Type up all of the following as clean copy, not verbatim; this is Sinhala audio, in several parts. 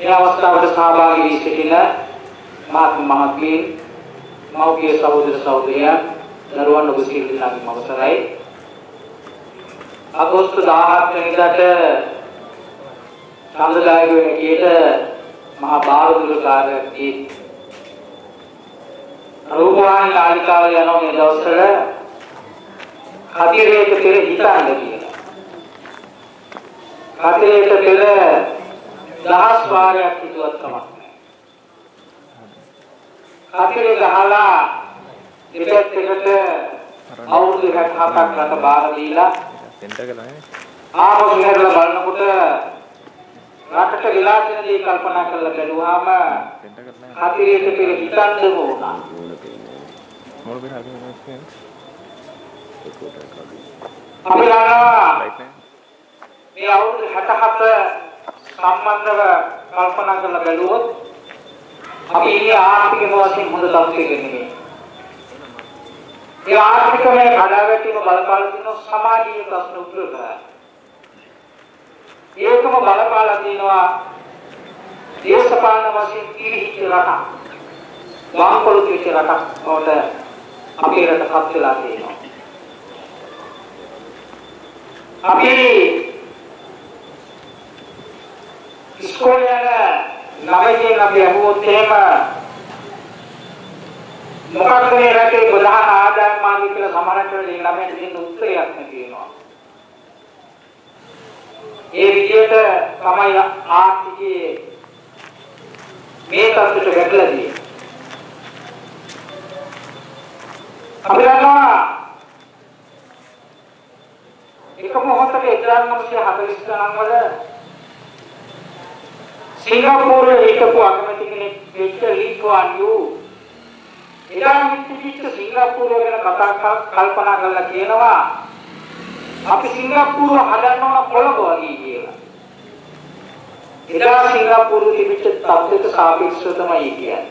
මේ අවස්ථාවට සහභාගී වී සිටින මහත්ම මහත්මීන් මෞඛ්‍ය සහෝදර සහෝදරියන් දරුවන් ඔබ සියලු දෙනාගේම අවසරයි. අගෝස්තු 17 වෙනිදාට සම්දායක වෙන කීයට මහා බාරදුර කාර්යයේ රූපවාහිනී නාලිකාව යන මේ දවස්වල කතිරේක පෙර හිතන්න කියලා. කතිරේක පෙර දහස් වාරයක් හිතුවත් කමක් නැහැ. කතිරේ ගහලා දෙපැත්තකට අවුරුදු 67ක් රට බාර දීලා ආපහු ඉහළට බලනකොට රටට වෙලා තියෙන දේ කල්පනා කරලා බැලුවාම කතිරේක පෙර හිතන්න ඕන. අපි දන්නවා මේ අවුරුදු 67 සම්බන්ධව කල්පනා කරලා බැලුවොත් අපි ඉන්නේ ආර්ථික වශයෙන් හොඳ තත්ත්වයක නෙමෙයි. ඒ ආර්ථිකමය කඩාවැටීම බලපාලා තියෙන සමාජීය ප්‍රශ්න උත්තර කරා. ඒකම බලපාලා තියෙනවා දේශපාලන වශයෙන් පිළිහිච්ච රටක්. වාම්පොලිටික රටක් වලට අපේ රට පත් වෙලා තියෙනවා. අපි ඉස්කෝලේ යන ළමයින් අපි අහුවොත් එහෙම මොකක්ද මේ රටේ ප්‍රධාන ආදායම් මාර්ගය කියලා සමහරට ළමයින්ට දෙන්න උත්තරයක් නැතිනවා. ඒ විදිහට තමයි ආර්ථිකයේ මේ තත්ත්වයට වැටලා තියෙන්නේ. අපි දන්නවා එක මොහොතක 1940 ගණන් වල සිංගප්පූරුවේ හිටපු අගමැති කෙනෙක් වෙච්ච ලී කුවාන් යූ එදා හිටපු සිංගප්පූරුව ගැන කල්පනා කරලා කියනවා අපි සිංගප්පූරුව හදන්න ඕන කොළඹ වගේ කියලා. එදා සිංගප්පූරුව තිබිච්ච තත්ත්වයට සාපේක්ෂව තමයි කියන්නේ.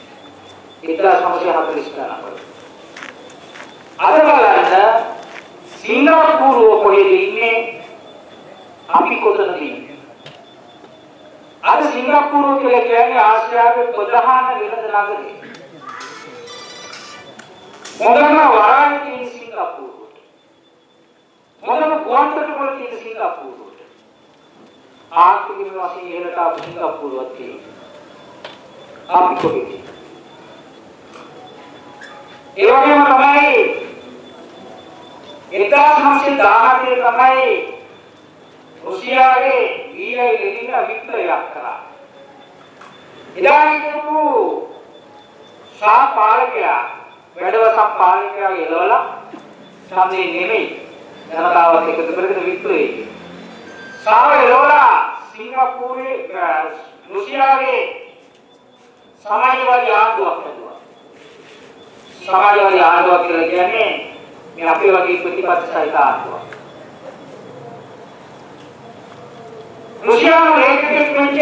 1940 ගණන් වල. අද බලන්න සිංගප්පූරුව කොහෙද ඉන්නේ? අපි කොතනද ඉන්නේ? අද සිංගප්පූරුව කියලා කියන්නේ ආසියාවේ ප්‍රධාන වෙළඳ නගරය. මොනම වරායක තියෙන සිංගප්පූරුවට. මොනම ගුවන්තොටුපළ තියෙන සිංගප්පූරුවට. ආර්ථික වශයෙන් ඉහළට ආපු සිංගප්පූරුවක් තියෙනවා. අපි කොහෙද? ඒ වගේම තමයි 1917 තමයි රුසියාවේ ඊළඟ ලෙනින විප්ලවයක් කරා. එදා හිටපු පාලකයා වැඩවසම් පාලකයා එළවලා සම්දේ නෙමෙයි ජනතාවත් එකතු කරගෙන විප්ලවය. එළවලා සිංගප්පූරුවේ රුසියාවේ සමාජවාදී ආණ්ඩුවක් හදුවා. සමාජවාදී ආණ්ඩුවක් කියලා කියන්නේ මේ අපේ වගේ ප්‍රතිපත්ති සහිත ආණ්ඩුවක්. රුසියානු ලේඛකයෙක් වෙච්ච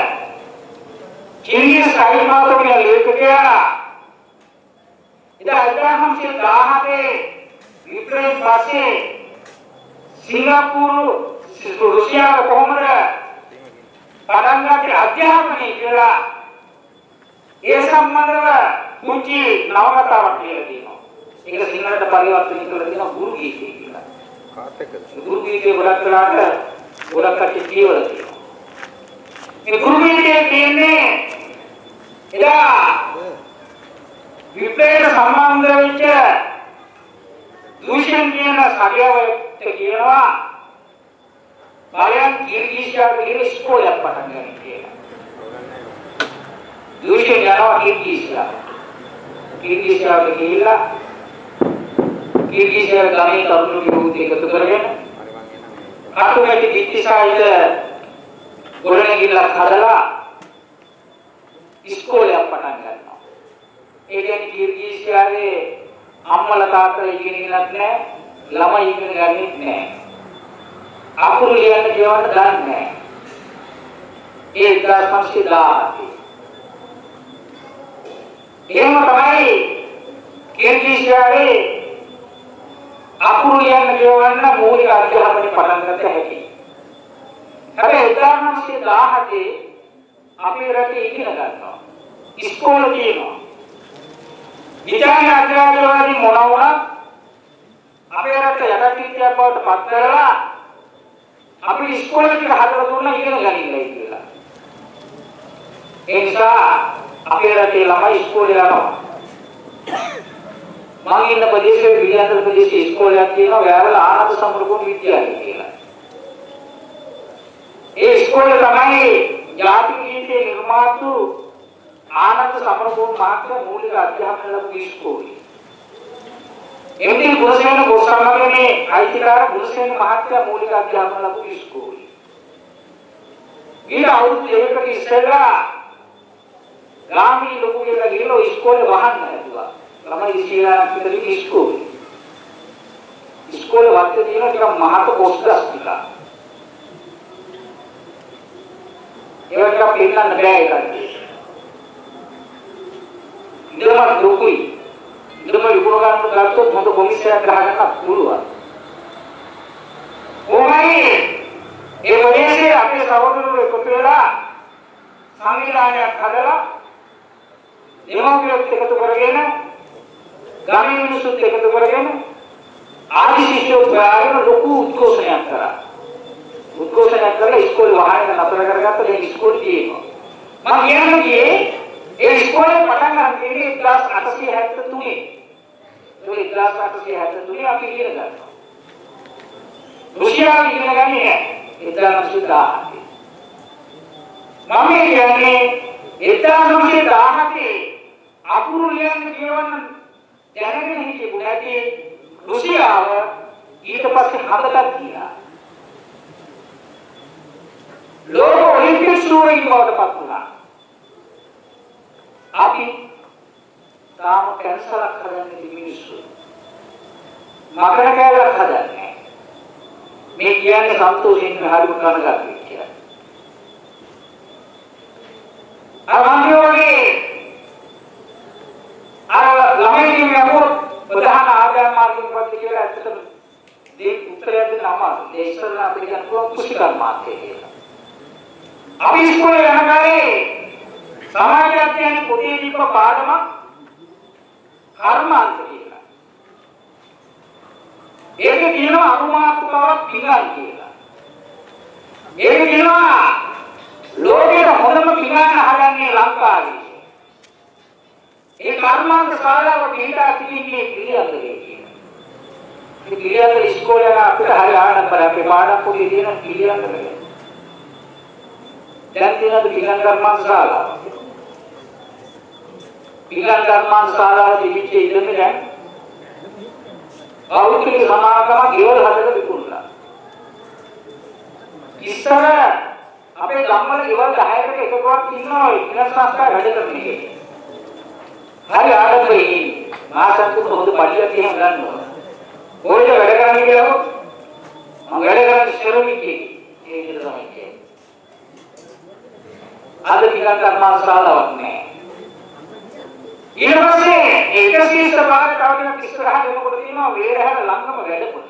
කිරියස් අයිමාතෝ කියන ලේඛකයා එදා 1917 විප්ලවයෙන් පස්සේ සිංගප්පූරු රුසියාව කොහොමද පටන් ගත්තේ අධ්‍යාපනය කියලා ඒ සම්බන්ධව කුංචි නවකතාවක් කියලා තියෙනවා. ඒක සිංහලට පරිවර්තනය කරලා තියෙනවා ගුරු ගීතය කියලා. කාත් එක්කද? ගුරු ගීතේ ගොඩක් වෙලාට ගොඩක් කටි කියවලා තියෙනවා. මේ ගුරු ගීතයේ තියෙන්නේ එදා විප්ලවයට සම්බන්ධ වෙච්ච දූෂණ කියන සගයවට කියනවා බලයන් කිර්ගිසියාවේ ගිහින් ඉස්කෝලයක් පටන් ගන්න කියලා. දූෂණ යනවා කිර්ගිසියාවට ගිහිල්ලා කිර්ගිසියාවේ ගමේ කවුරු කිව්වොත් එකතු කරගෙන කාටුමැටි දිත්තිසායිද ගොඩනැගිල්ලක් හදලා ඉස්කෝලයක් පටන් ගන්නවා. ඒ කියන්නේ කිර්ගිසියාවේ අම්මලා තාත්තලා ඉගෙනගෙනත් නැහැ, ළමයි ඉගෙන ගන්නෙත් නැහැ. අකුරු ලියන්න කියවන්න දන්නේ නැහැ. ඒ 1917 එහෙම තමයි කිර්ගිසියාවේ අකුරු ලියන්න කියවන්න මූලික අධ්‍යාපනය පටන් ගන්න හැටි. හැබැයි 1917 අපේ රටේ ඉගෙන ගන්නවා. ඉස්කෝල තියෙනවා. විද්‍යාඥ අධ්‍යාපනවලින් මොනවා වුණත් අපේ රට යටපිටියක් බවට පත් කරලා අපි ඉස්කෝල ටික හදලා දුන්නා ඉගෙන ගනින්නයි කියලා. ඒ නිසා අපේ රටේ ළමයි ඉස්කෝලේ යනවා. මම ඉන්න ප්‍රදේශයේ විද්‍යාන්තර ප්‍රදේශයේ ඉස්කෝලයක් තියෙනවා වැවල ආනන්ද සමරගුණ විද්‍යාලය කියලා. ඒ ඉස්කෝලේ තමයි ජාතික නීතියේ නිර්මාතු ආනන්ද සමරගුණ මහත්මයා මූලික අධ්‍යාපන ලැබපු ඉස්කෝලේ. එම්ටි ගුණසේන ගෝසාමගමේ අයිතිකාර ගුණසේන මහත්මයා මූලික අධ්‍යාපන ලැබපු ඉස්කෝලේ. ඊට අවුරුදු දෙකක ඉස්සෙල්ලා ගාමී ලොකු කියලා ගිහලා ඉස්කෝලේ වහන්න හැදුවා. ළමයි ඉස්කෝලේ පිටරි ඉස්කෝලේ. ඉස්කෝලේ වාක්‍ය තියෙන ටික මහත පොස්ටස් ටික. ඒවට පිළිගන්න බෑ ඒකට. ඉඳලා දුකුයි. ඉඳලා විකුණ ගන්න ගත්තොත් හොඳ කොමිසයක් ගහගන්න පුළුවන්. ඕමයි ඒ වගේසේ අපේ සහෝදරවරු එකතු වෙලා සංවිධානයක් හදලා දෙමව්පියොත් එකතු කරගෙන ගමේ මිනිස්සුත් එකතු කරගෙන ආදි ශිෂ්‍යෝ ගායන ලොකු උද්ඝෝෂණයක් කරා. උද්ඝෝෂණයක් කරලා ඉස්කෝලේ වහාගෙන නතර කරගත්ත මේ ඉස්කෝලේ තියෙනවා. මම කියන්නේ ඒ ඉස්කෝලේ පටන් ගන්න තියෙන්නේ 1873. ඒ 1873 අපි ඉගෙන ගන්නවා. රුසියාවේ ඉගෙන ගන්නේ නැහැ. 1917. මම කියන්නේ 1917 අකුරු ලියන්න කියවන්න දැනගෙන හිටියු නැති රුසියාව ඊට පස්සේ හදලා ගියා. ලෝක ඔලිම්පික් ශූරයින් බවට පත් වුණා. අපි තාම කැන්සරක් හදන්නේ මිනිස්සු. මකර කෑල්ලක් හදන්නේ. මේ කියන්නේ සන්තෝෂයෙන් හරිම කනගාටුයි කියලා. අරමන්දියෝගේ ළමයි කියනකොට ප්‍රධාන ආදායම් මාර්ගික පද්ධතිය කියලා ඇත්තටම මේ උත්තරය දෙන්න අමාරුයි. ඒ ඉස්සරහ අපිට කියනවා කුෂිකර්මාන්තය කියලා. අපි ඉස්කෝලේ යන කාලේ සමාජ අධ්‍යයන පොතේ දීප පාඩමක් කර්මාන්ත කියලා. ඒකේ කියනවා අනුමාත්මකවක් පිළිගන්න කියලා. ඒක කියනවා ලෝකයේ හොඳම පිළිගන්න හදන්නේ ලංකාවේ. ඒ කර්මාන්ත ශාලාව පිළිදා පිළිගන්නේ පිළියන්දරේ කියනවා. ඒ පිළියන්දර ඉස්කෝලේ යන අපිට හරි ආනම්බර අපේ පාඩම් පොතේ තියෙන පිළියන්දරේ. දැන් තියෙන පිළිගන්න කර්මාන්ත ශාලාව. පිළිගන්න කර්මාන්ත ශාලාව තිබිච්ච ඉඳන් දැන් අවුරුදු සමාගම ගෙවල් හදලා විකුණලා. ඉස්සර අපේ ගම්වල ගෙවල් 10කට එකකවත් ඉන්නවා ඉංග්‍රීසි සංස්කාර වැඩ කරන එකේ. හරි ආඩම්බරයි. මාසන්තුත් හොඳ පඩියක් එහෙම ගන්නවා. කොහෙද වැඩ කරන්නේ කියලා මම වැඩ කරන්නේ සෙරමිකේ. ඒ විදිහට තමයි කියන්නේ. අද පිළිගන්න කර්මාන්ත ශාලාවක් නැහැ. ඊට පස්සේ ඒකසීස භාගයට අවදින ඉස්සරහට එනකොට තියෙනවා වේරහැර ළඟම වැඩපොළ.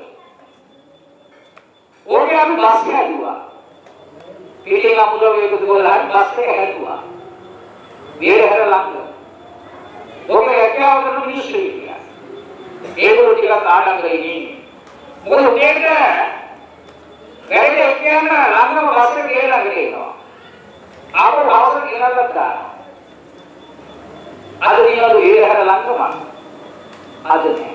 ඕකේ අපි බස් හැදුවා. පිටින් අමුදව එකතු කරලා හරි බස් එක හැදුවා. වේරහැර ළඟ. ඕකේ රැකියාව කරන මිනිස්සු ඉන්නවා. ඒගොල්ලෝ ටිකක් ආඩම්බරේ ඉන්නේ. මොකද උදේට වැඩේ කියන ළඟම බස් එක ගේලා ගේනවා. ආපහු හවස ගෙනල්ලා දානවා. අද දිනවල වේරහැර ළඟම අද නෑ.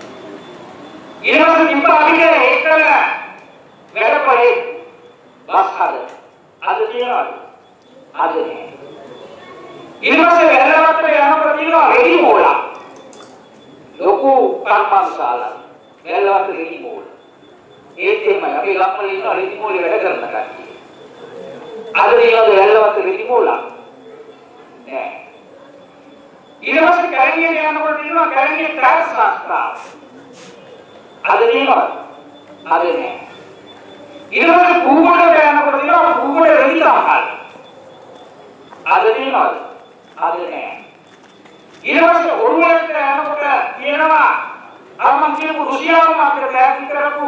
ඊළඟට තිබ්බ අපිට ඒකල වැඩපොලේ බස් හද අද තියනවාද? අද නෑ. ඊළඟට වැලවත්තට යනකොට තියෙනවා රෙදි මෝලා. ලොකු කර්මාන්ත ශාලා. වැලවත්ත රෙදි මෝල. ඒත් එහෙමයි අපි ළම්වල ඉන්න රෙදි මෝලේ වැඩ කරන කට්ටිය. අද දිනවල වැලවත්ත රෙදි මෝලා නෑ. ඊළඟට කැලණියට යනකොට තියෙනවා කැලණියේ ට්‍රැක්ස් සංස්ථාව. අද තියෙනවද? අද නෑ. ඊළඟට භූගෝලයට යනකොට තියෙනවා භූගෝල රෙදි සමහල්. අද තියෙනවද? අද නෑ. ඊළඟට ඔරුවලට යනකොට තියෙනවා අර මම කියපු රුසියාවම අපිට තෑගි කරපු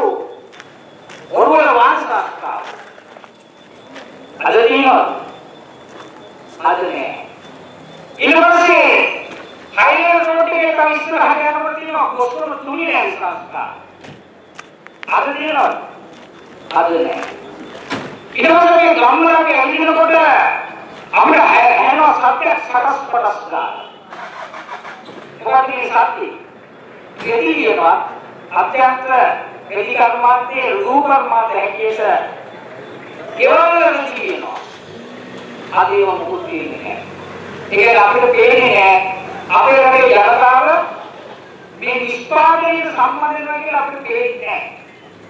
ඔරුවල වාංශ සංස්ථාව. අද තියෙනවද? අද නෑ. ඊට පස්සේ හයිලර් රෝඩ් එකේ තව ඉස්සරහට යනකොට තියෙනවා කොස්කොම තුනිලෑන් සංස්ථා. අද තියෙනවද? අද නෑ. ඊට පස්සේ මේ ගම්වලගේ ඇවිදිනකොට අපිට හැනවා සත්‍යයක් සකස් කොටස් ගන්න. මොකක්ද මේ සත්‍ය? එදිරියවා අත්‍යන්ත එදි කර්මාන්තයේ රූප කර්මාන්ත හැටියට කෙවල් කියනවා. ආදීව මුකුත් කියන්නේ නැහැ. ඒක අපිට පේන්නේ නැහැ. අපේ රටේ ජනතාව මේ නිෂ්පාදනයට සම්බන්ධ වෙනවා කියලා අපිට පේන්නේ නැහැ.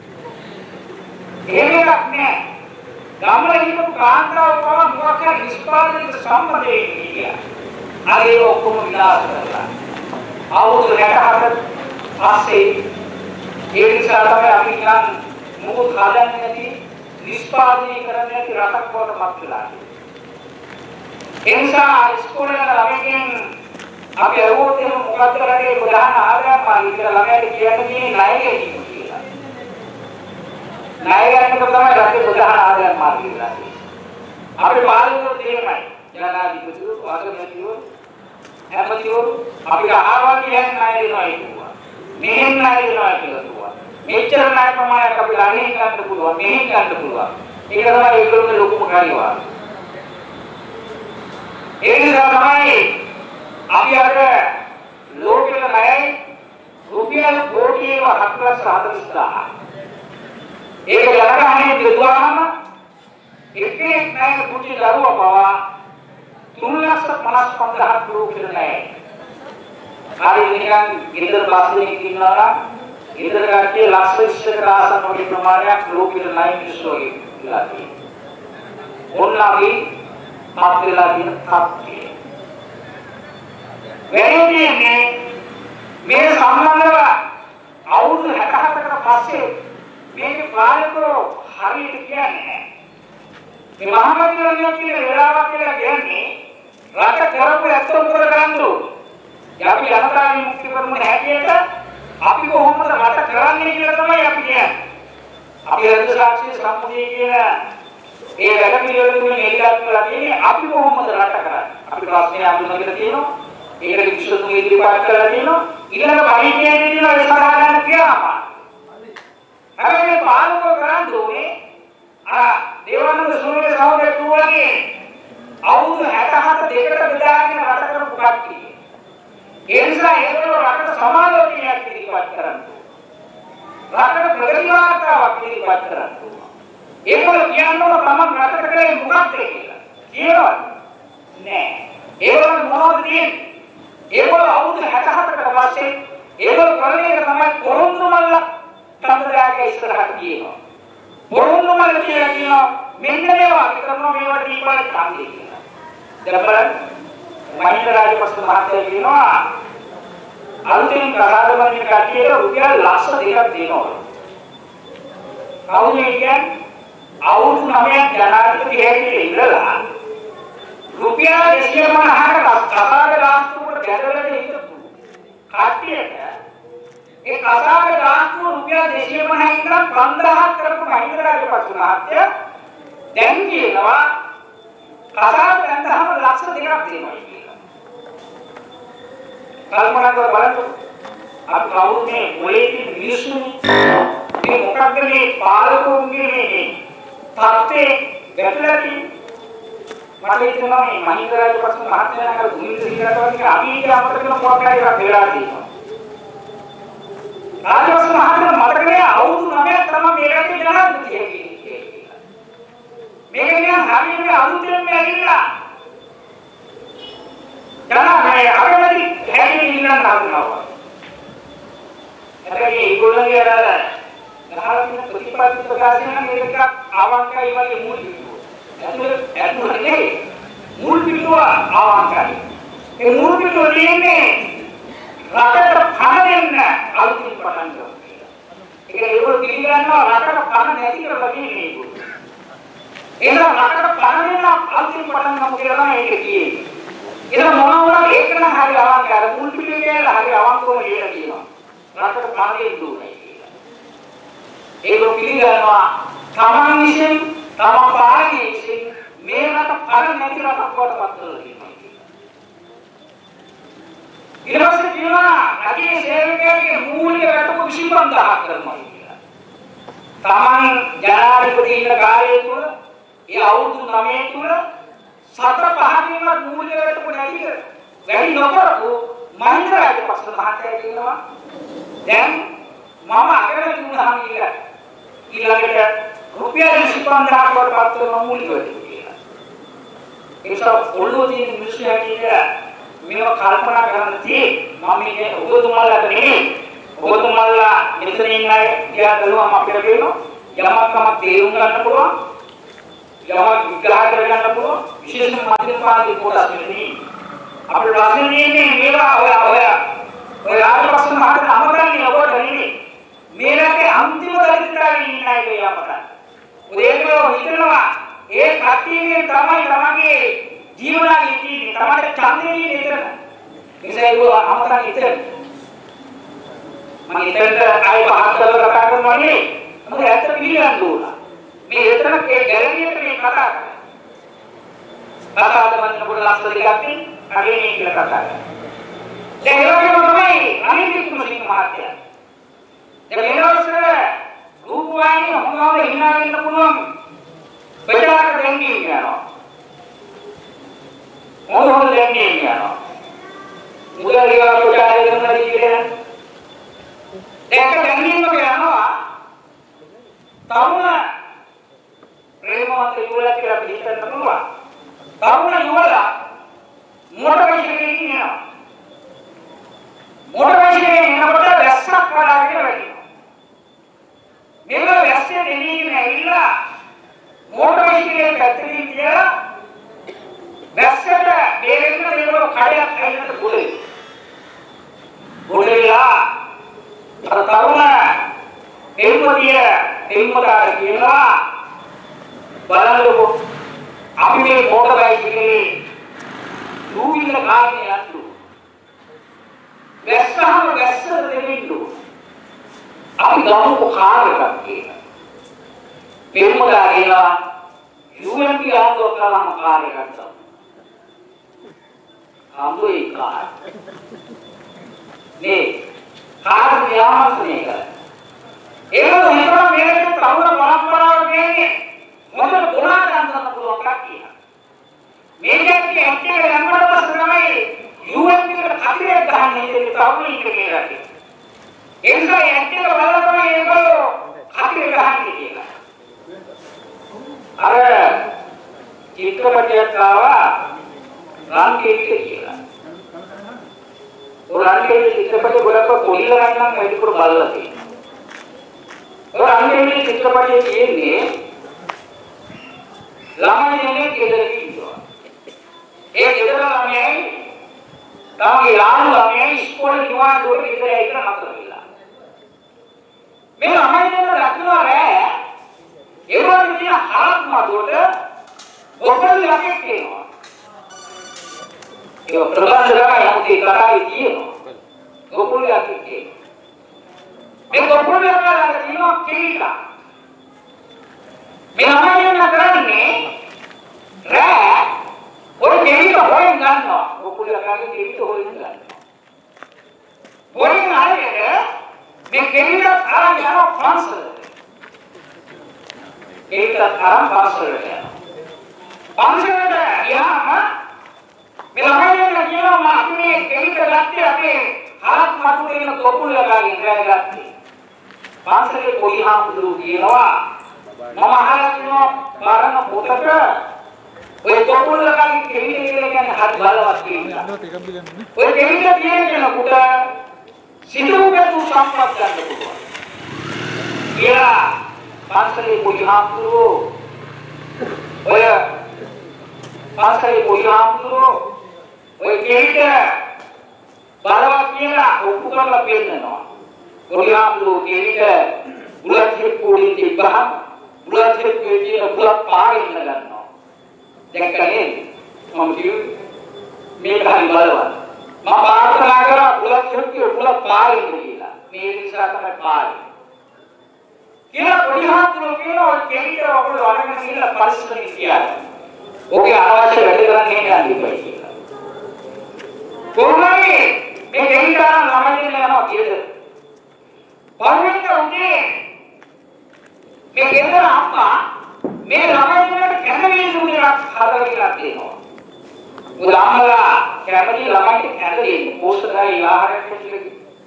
එහෙම එකක් නැහැ. ගමන හිටපු කාන්තාව පවා මොකක් හරි නිෂ්පාදනයට සම්බන්ධ වෙන්නේ කියලා. අර ඒක ඔක්කොම විනාශ කරලා. අවුරුදු 60කට පස්සේ ඒ නිසා තමයි අපි නිකන් මොකද හදන්නේ නැති නිෂ්පාදනය කරන්නේ නැති රටක් වඩ මත් වෙලා. ඒ නිසා ඉස්කෝලේ යන ළමයින් අපි අරවෝත් එහෙම මොකක්ද කරන්නේ ප්‍රධාන ආදායම් මාර්ගය කියලා ළමයට කියන්නේ ණය ගැනීම කියලා. ණය ගැනීම තමයි රටේ ප්‍රධාන ආදායම් මාර්ගය කියලා. අපේ පාලකයෝ තේමයි. ජනාධිපතිවරු, අගමැතිවරු, ඇමතිවරු අපිට ආවල් කියන්නේ ණය දෙනවා කියනවා. මෙහෙන් ණය දෙනවා කියලා කිව්වා. මෙච්චර ණය ප්‍රමාණයක් අපිට අරගෙන ගන්න පුළුවන්, මෙහෙන් ගන්න පුළුවන්. ඒක තමයි ඒගොල්ලෝගේ ලොකුම කාර්යය. ඒ නිසා තමයි අපි අර ලෝකෙල ණයයි රුපියල් කෝටියක 440,000. ඒක ජනගහනයේ බෙදුවාම එකේ ණය කුටි දරුවා පවා 3,55,000 ලෝකෙල ණයයි. හරි නිකන් ගෙදර බස්ලෙක ඉන්නවා නම් ගෙදර කට්ටිය ලක්ෂ 20කට ආසන්න වගේ ප්‍රමාණයක් ලෝකෙල ණය මිනිස්සුගේ ඉලා තියෙනවා. ඕන්න අපි මාත්‍රලා කියන තත්ත්වය. වෙරෙන්නේ මේ සම්බන්ධව අවුරුදු 67කට පස්සේ මේක පාලකෝ හරියට කියන්නේ මේ මහමැතිවරණයක් කියන වෙලාවක් කියලා කියන්නේ රට කරපු ඇත්තම කරගන්න ඕනේ. අපි ජනතා විමුක්ති කරමුනේ හැටියට අපි කොහොමද රට කරන්නේ කියලා තමයි අපි කියන්නේ. අපි රජ සාක්ෂි සම්මුතිය කියන ඒ වැඩ පිළිවෙලෙන් එළියක් කරලා තියෙන්නේ අපි කොහොමද රට කරන්නේ. අපි ප්‍රශ්නය අඳුනගෙන තියෙනවා. ඒකට විශ්ලේෂණ ඉදිරිපත් කරලා තියෙනවා. ඊළඟ පරිච්ඡේදයේ තියෙන ඒ සඳහා ගන්න ක්‍රියාව. හැබැයි පාලකෝ කරන්නේ ඕනේ දේවානන්ද සූර්ය සහෝදරයෝ වගේ අවුරුදු 67 දෙකට බෙදාගෙන රට කරපු කට්ටිය. ඒ නිසා ඒගොල්ලෝ රටට සමාලෝචනයක් ඉදිරිපත් කරන්නේ. රටට ප්‍රගති වාර්තාවක් ඉදිරිපත් කරන්නේ. ඒගොල්ලෝ කියනවා තමන් රටට කරේ මොකක්ද කියලා. කියනවද? නෑ. ඒගොල්ලෝ මොනවද කියන්නේ? ඒගොල්ලෝ අවුරුදු 67කට පස්සේ ඒගොල්ලෝ කරන්නේ තමයි පොරොන්දු මල්ල කන්දරාගේ ඉස්සරහට කියනවා. පොරොන්දු මල්ල කියලා කියනවා මෙන්න මේවා අපි කරනවා මේවා දීපාල කාන්දේ කියලා. දැන් බලන්න මහින්ද රාජපක්ෂ මහත්තයා කියනවා අලුතෙන් කරාදමන්නේ කට්ටියට රුපියල් ලක්ෂ 2ක් දෙනවා. කවුද කියන්නේ? අවුරුදු 9ක් ජනාධිපති හැටියට ඉඳලා රුපියල් 250කට කතාක ගාස්තුවට ගැදලා ඉඳපු කට්ටියට ඒ කතාක ගාස්තුව රුපියල් 250 ඉඳලා 5000ක් කරපු මහින්ද රාජපක්ෂ මහත්තයා දැන් කියනවා කතාක ගන්නාම ලක්ෂ 2ක් දෙනවා කියලා. කල්පනා කරලා බලන්න අපි කවුරු මේ මොලේ තියෙන මිනිස්සු මේ මොකක්ද මේ පාලකෝන්ගේ මේ තාත්තේ වැටලා තියෙන්නේ. මට හිතෙනවා මේ මහින්ද රාජපක්ෂ මහත්මයා අර දුමින්ද සිංහලට වගේ අභිජය අමතක කරන මොකක් හරි එකක් වෙලා තියෙනවා. රාජපක්ෂ මහත්මයා මතක නෑ අවුරුදු 9ක් තමයි මේ රටේ ජනාධිපති හිටියේ. මේක නිකන් හරියට අලුතෙන්ම ඇවිල්ලා ජනාධිපති අගමැති හැදෙන්න ඉන්න නරනවා. හැබැයි ඒගොල්ලන්ගේ අර ගහලා තියෙන ප්‍රතිපත්ති ප්‍රකාශන මේක ටිකක් ආවංකයි වගේ මුල් පිටුව. ඇතුළේ මුල් පිටුව ආවංකයි. ඒ මුල් පිටුව තියෙන්නේ රටට පණ දෙන්න අලුතින් පටන් ගන්නවා. ඒක ඒගොල්ලෝ පිළිගන්නවා රටට පණ නැති කරලා තියෙන්නේ ඒගොල්ලෝ. එහෙනම් රටට පණ දෙන්න අලුතින් පටන් ගමු කියලා තමයි ඒක කියන්නේ. ඒක මොනවා ඒක නම් හරි අවංකයි. අර මුල් පිටුවේ කියලා හරි අවංකවම ලියලා තියෙනවා. රටට පණ දෙන්න ඕනේ. ඒගොල්ලෝ පිළිගන්නවා තමන් විසින් තමන් පාලනයේ විසින් මේ රට පරණ නැති රටක් වඩපත් කරලා තියෙනවා. ඊට පස්සේ කියනවා රජයේ සේවකයන්ගේ මූලික වැටුප 25000ක් කරනවා කියලා. තමන් ජනාධිපති ඉන්න කාලය තුල ඒ අවුරුදු 9 තුල 7-5කින්වත් මූලික වැටුප නැති කර වැඩි නොකරපු මහින්ද රාජපක්ෂ මහත්තයා කියනවා දැන් මම අගමැති වුණාම ඊළඟට රුපියල් 25000ක් වඩපත් කරන මූලික වැටුප කියලා. ඒ නිසා ඔළුව තියෙන මිනිස්සු හැටියට මේව කල්පනා කරන්න තියෙන්නේ මම මේ ඔබතුමාලාට නෙමෙයි ඔබතුමාලා මෙතන ඉන්න අය කියලා බලුවම අපිට පේනවා යමක්කම තේරුම් ගන්න පුළුවන් යමක් විග්‍රහ කරගන්න පුළුවන් විශේෂම මධ්‍යම පාදේ කොටස් නෙමෙයි අපේ වාසනේ මේවා ඔය රාජපක්ෂ මහත්තයා අමතන්නේ ඔබට නෙමෙයි මේ රටේ අන්තිම දරිද්‍රතාවයේ ඉන්න අය කියලාමට ඔයගොල්ලෝ හිතනවා ඒ කට්ටියගේ තමයි තමගේ ජීවනාගේ තියෙන්නේ තමයි ඡන්දේ ඉන්නේ එතන ඒක අමතන ඉතින් මම ඉතින්ට ආයි පහත් කරලා කතා කරනවා නෙමෙයි මොකද ඇත්ත පිළිගන්න ඕන මේ එතන ඒ ගැලණියට මේ කතා කරන්නේ කතාවද මන්න පොඩ ලස්සන දෙකක් තියෙන කඩේ කියලා කතා කරනවා දැන් ඒ වගේම තමයි රනිල් වික්‍රමසිංහ මහත්තයා දැන් මේවස්වල රූපවාහිනිය හොඳව හිනා වෙන්න පුළුවන් ප්‍රචාරක දෙන්නේ යනවා මොනවද දෙන්නේ යනවා මුදලියා ප්‍රචාරය කරනවා කියන්නේ දැන් දෙන්නේම යනවා තරුණ ප්‍රේමවන්ත යුවලා කියලා පිළිගන්න පුළුවන් තරුණ යුවලා මොටර් බයිසිකලෙකින් යනවා මොටර් බයිසිකලෙන් යනකොට වැස්සක් වඩාගෙන වැටෙනවා මේක වැස්සේ දෙන්නේ ඇවිල්ලා මොටර් බයිසිකලෙන් පැත්තකින් තියලා වැස්සට බේරෙන්න මේගොල්ලෝ කඩයක් ඇවිල්ලා ගොඩේ ගොඩේලා අර තරුණ එම්මතාර කියනවා බලන්නකො අපි මේ මොටර් බයිසිකලේ ටූ වීලර් කාර්යය යන්නු වැස්සහම වැස්සට දෙමින්නු අපි ගමුකෝ කාර් එකක් කියලා එම්මතාර කියනවා UMP ආන්දෝලන කරන කාර් එකක් තමයි අම්බුයි කාර් මේ කාර් ව්‍යාමස්නේ කර ඒක හිතනවා මේකේ තරුණ පරම්පරාව කියන්නේ මොකද ගුණාට අඳන්න පුළුවන් කට්ටිය මේකේ ඇත්තේ යන්නට පස්සේ තමයි UMP එකට කතිරයක් ගහන්නේ ඉතින් තරුණ ඉන්න කියලා ඒ නිසා ඇත්තේ බලලා තමයි ඒගොල්ලෝ කතිරයක් ගහන්නේ කියලා අර චිත්‍රපටයක් ආවා රන්කේට කියලා. රන්කේට චිත්‍රපටය ගොඩක් පොලිල ගන්නම් වැඩිපුර බලලා තියෙනවා. රන්කේට චිත්‍රපටයේ කියන්නේ ළමයි දෙනෙක් ගෙදර ඉන්නවා. ඒ ගෙදර ළමයි තමයි ලාණු ළමයි ඉස්කෝලේ ගියාට උඩ ගෙදර ඇවිත් නතර වෙලා. මේ ළමයි දෙන්න දක්නවා රෑ ඒ වගේ තියෙන හරක් මඩුවට ඔබල් ලකෙක් එනවා. ඒ ප්‍රබන්ධකයා යම්කේ කරායි තියෙනවා. ගොපුලියක් තියෙනවා. මේ ගොපුලියක් ළඟ තියෙනවා කෙලිලා. මේ ළමයින් කරන්නේ රෑ ඔය කෙලිට හොයන් ගන්නවා. ගොපුලියක් ළඟ කෙලිට හොයන් ගන්නවා. හොයන් ආයෙත් මේ කෙලිට අරන් යනවා පන්සලට. කෙලිට අරන් පන්සලට යනවා. පන්සලට යාම මේ ළමයින්ට කියනවා අපි මේ කෙලිට ගත්තේ අපේ හරක් මඩුවේ ඉන්න කොපුල ගාගෙන ගත්තේ. පාසලේ පොඩි හාමුදුරුවෝ කියනවා මම අහලා තියෙනවා බාරන පොතක ඔය කොපුල ගාගෙන කෙලිට කියන්නේ හරි බලවත් කියලා. ඔය කෙලිට තියෙන කෙනෙකුට සිතුවේතු සම්පත් ගන්න පුළුවන්. කියලා පාසලේ පොඩි හාමුදුරුවෝ ඔය පාසලේ පොඩි හාමුදුරුවෝ ඔය කෙලිට බලවත් කියලා ඔප්පු කරලා පෙන්නනවා. ගොඩාක්ලෝ කෙලිට බුලත් හෙප්පුවලින් තිබ්බහම බුලත් හෙප්පුවේ තියෙන බුලත් පාරේ ඉන්න ගන්නවා. දැක්කනේ මම කිව්වේ මේක හරි බලවත්. මම ප්‍රාර්ථනා කරා බුලත් හෙප්පුවේ බුලත් පාරේ ඉන්න කියලා. මේ නිසා තමයි පාරේ. කියලා ගොඩාක්ලෝ කියනවා කෙලිට ඔබ වරගෙන ඉන්න පරිස්සමෙන් කියලා. ඔගේ අනවශ්‍ය වැඩ කරන්නේ නැහැ යන්නේ කියලා. කොහොමද මේ දෙවියන් ළමයි යනවා කියද? පරිවෙන්න උදේ මේ ගෙදර අම්මා මේ ළමයි වලට කැමති සුදුලක් හදලා තියෙනවා. උදාහරණලා කැමති ළමයිට කැමති පෝෂකයි ආහාරයක් කියලා.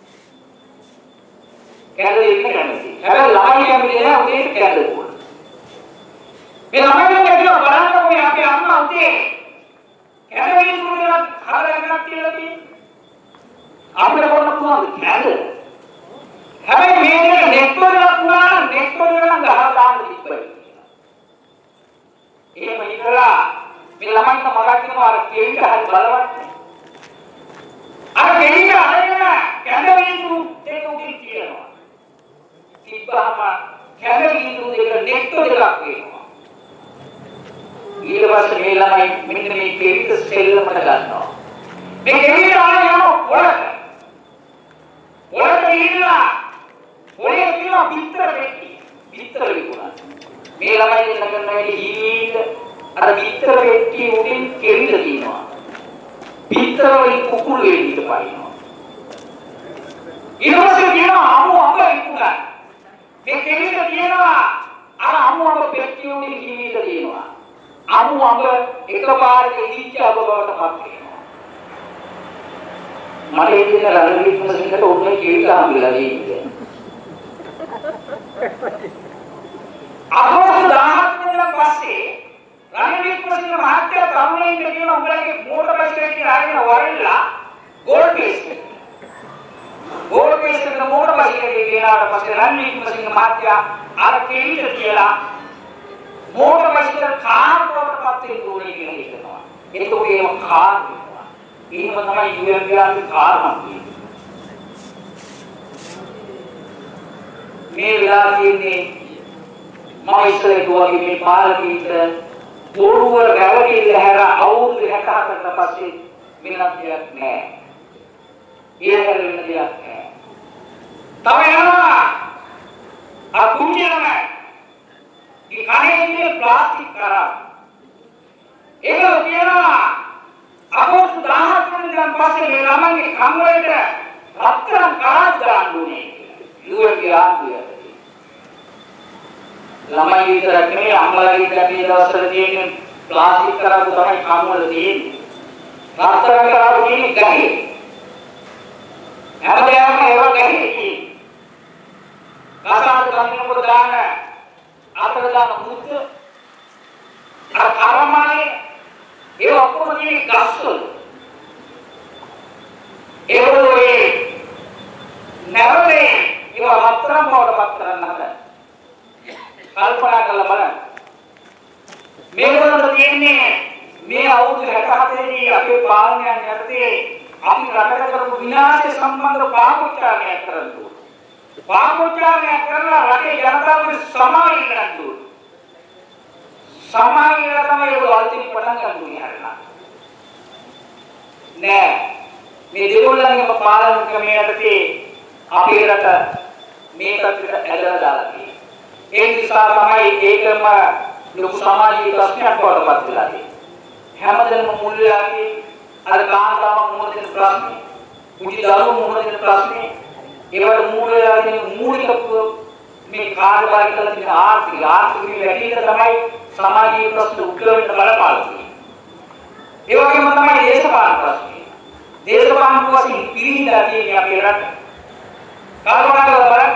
කැමති. හැබැයි ළමයි කැමති නෑ උදේට කැමති. මේ ළමයි කියනවා බලන්නකො මේ අපේ අම්මා උදේ කැමති සුදුලක් හදලා කියලා තියෙනවා. අපිට කොන්න පුළුවන්ද කැමති? හැබැයි මේක නෙට්වර්ක් වුණා නම් නෙට්වර්ක් වලින් ගහලා දාන්න තිබ්බයි. එහෙම ඉතලා මේ ළමයින්ට මගක් දෙනවා අර කෙවිට හරි බලවත්. අර කෙවිට අරගෙන කැඳවිඳු දෙක උඩින් කියනවා. තිබ්බහම කැඳවිඳු දෙක නෙට්වර්ක් එකක් වෙනවා. ඊට පස්සේ මේ ළමයි මෙන්න මේ කෙවිට සෙල්ලමට ගන්නවා. මේ කෙවිට ආයෙම පොළට. පොළට ඉන්නවා. ඔය කියනවා පිටර පෙට්ටි. පිටර විකුණන. මේ ළමයි ඉන්නකන් වැඩි හීනීල අර පිටර පෙට්ටි උඩින් කෙවිල තියෙනවා. පිටර වලින් කුකුළු වෙන්න පයින්නවා. ඊළඟට කියනවා අමු අඹ විකුණන. මේ කෙවිල තියෙනවා අර අමු අඹ පෙට්ටි උඩින් හීනීල තියෙනවා. අමු අඹ එකපාරට ඉච්ච අඹ බවට පත් වෙනවා. මට ඉතින් රණවීර සිංහට උන්නේ කෙවිල හම්බෙලා ඉන්නේ. අවුරුදු 17 වෙනිදා පස්සේ රණවීර සිංහ මහත්තයා තරුණයින්ට කියන උඹලගේ මෝටර් බයිසිකල් එක ආගෙන වරෙල්ලා ගෝල්ඩ් බේස් එක. ගෝල්ඩ් බේස් එක මෝටර් බයිසිකල් එක ගෙනාවට පස්සේ රණවීර සිංහ මහත්තයා අර කෙවිල කියලා මෝටර් බයිසිකල් කාර් වලට පත් වෙන්න ඕනේ කියලා හිතනවා. ඒක ඔයම කාර් වෙනවා. එහෙම තමයි UMBRගේ කාර් නම් කියන්නේ. මේ වෙලාව කියන්නේ මම ඉස්සර කිව්වා මේ පාලකීට බොරුව රැවටිල්ල හැර අවුරුදු 64කට පස්සේ වෙනත් දෙයක් නැහැ. ඒක වෙන දෙයක් නැහැ. තව යනවා අකුංචි ළමයි. මේ කණේ ප්ලාස්ටික් කරා. ඒක කියනවා අවුරුදු 17 වෙනිදා පස්සේ මේ ළමයිගේ කන් වලට රත්තරන් කරා දාන්න ඕනේ. ළමයි විතරක් නෙමෙයි අම්මලාගේ කටේ දවස්වල තියෙන ප්ලාස්ටික් කරාපු තමයි කන් වල තියෙන්නේ. රත්තරන් කරාපු තියෙන්නේ ගහේ. හැමදේම ඒවා ගහේ තියෙන්නේ. කසාද කන්නකොට දාන අතර දාන මුද්ද අර කරමානේ ඒ ඔක්කොම තියෙන්නේ ගස්වල. ඒවලේ නැරේ ඒවා රත්තරන් බවට පත් කරන්න හදන. කල්පනා කරලා බලන්න. මේගොල්ලන්ට තියෙන්නේ මේ අවුරුදු 67 දී අපේ පාලනයන් යටතේ අපි රටට කරපු විනාශය සම්බන්ධ පාපොච්චාරණයක් කරන්න ඕනේ. පාපොච්චාරණයක් කරලා රටේ ජනතාවගේ සමාජය ගන්න ඕනේ. සමාජය තමයි ඒක අල්තිම පටන් ගන්න ඕනේ හරියට. නෑ. මේ දෙගොල්ලන්ගේ පාලන ක්‍රමය යටතේ අපේ රට මේ පැත්තට ඇදලා දාලා තියෙනවා. ඒ නිසා තමයි ඒකම ලොකු සමාජීය ප්‍රශ්නයක් බවට පත් වෙලා තියෙන්නේ. හැමදෙම මුල්ලාගේ අර කාන්තාව මුහුණ දෙන ප්‍රශ්නේ, කුඩි දරුවෝ මුහුණ දෙන ප්‍රශ්නේ, ඒවට මූලිකයෙන් මූලික මේ කාර්යභාරය කරලා තියෙන ආර්ථික වැඩිහිට තමයි සමාජීය ප්‍රශ්න උත්තරෙන්න බලපාලා තියෙන්නේ. ඒ වගේම තමයි දේශපාලන ප්‍රශ්නේ. දේශපාලන වශයෙන් පිළිහිලා තියෙන්නේ අපේ රට. කල්පනා කරලා බලන්න.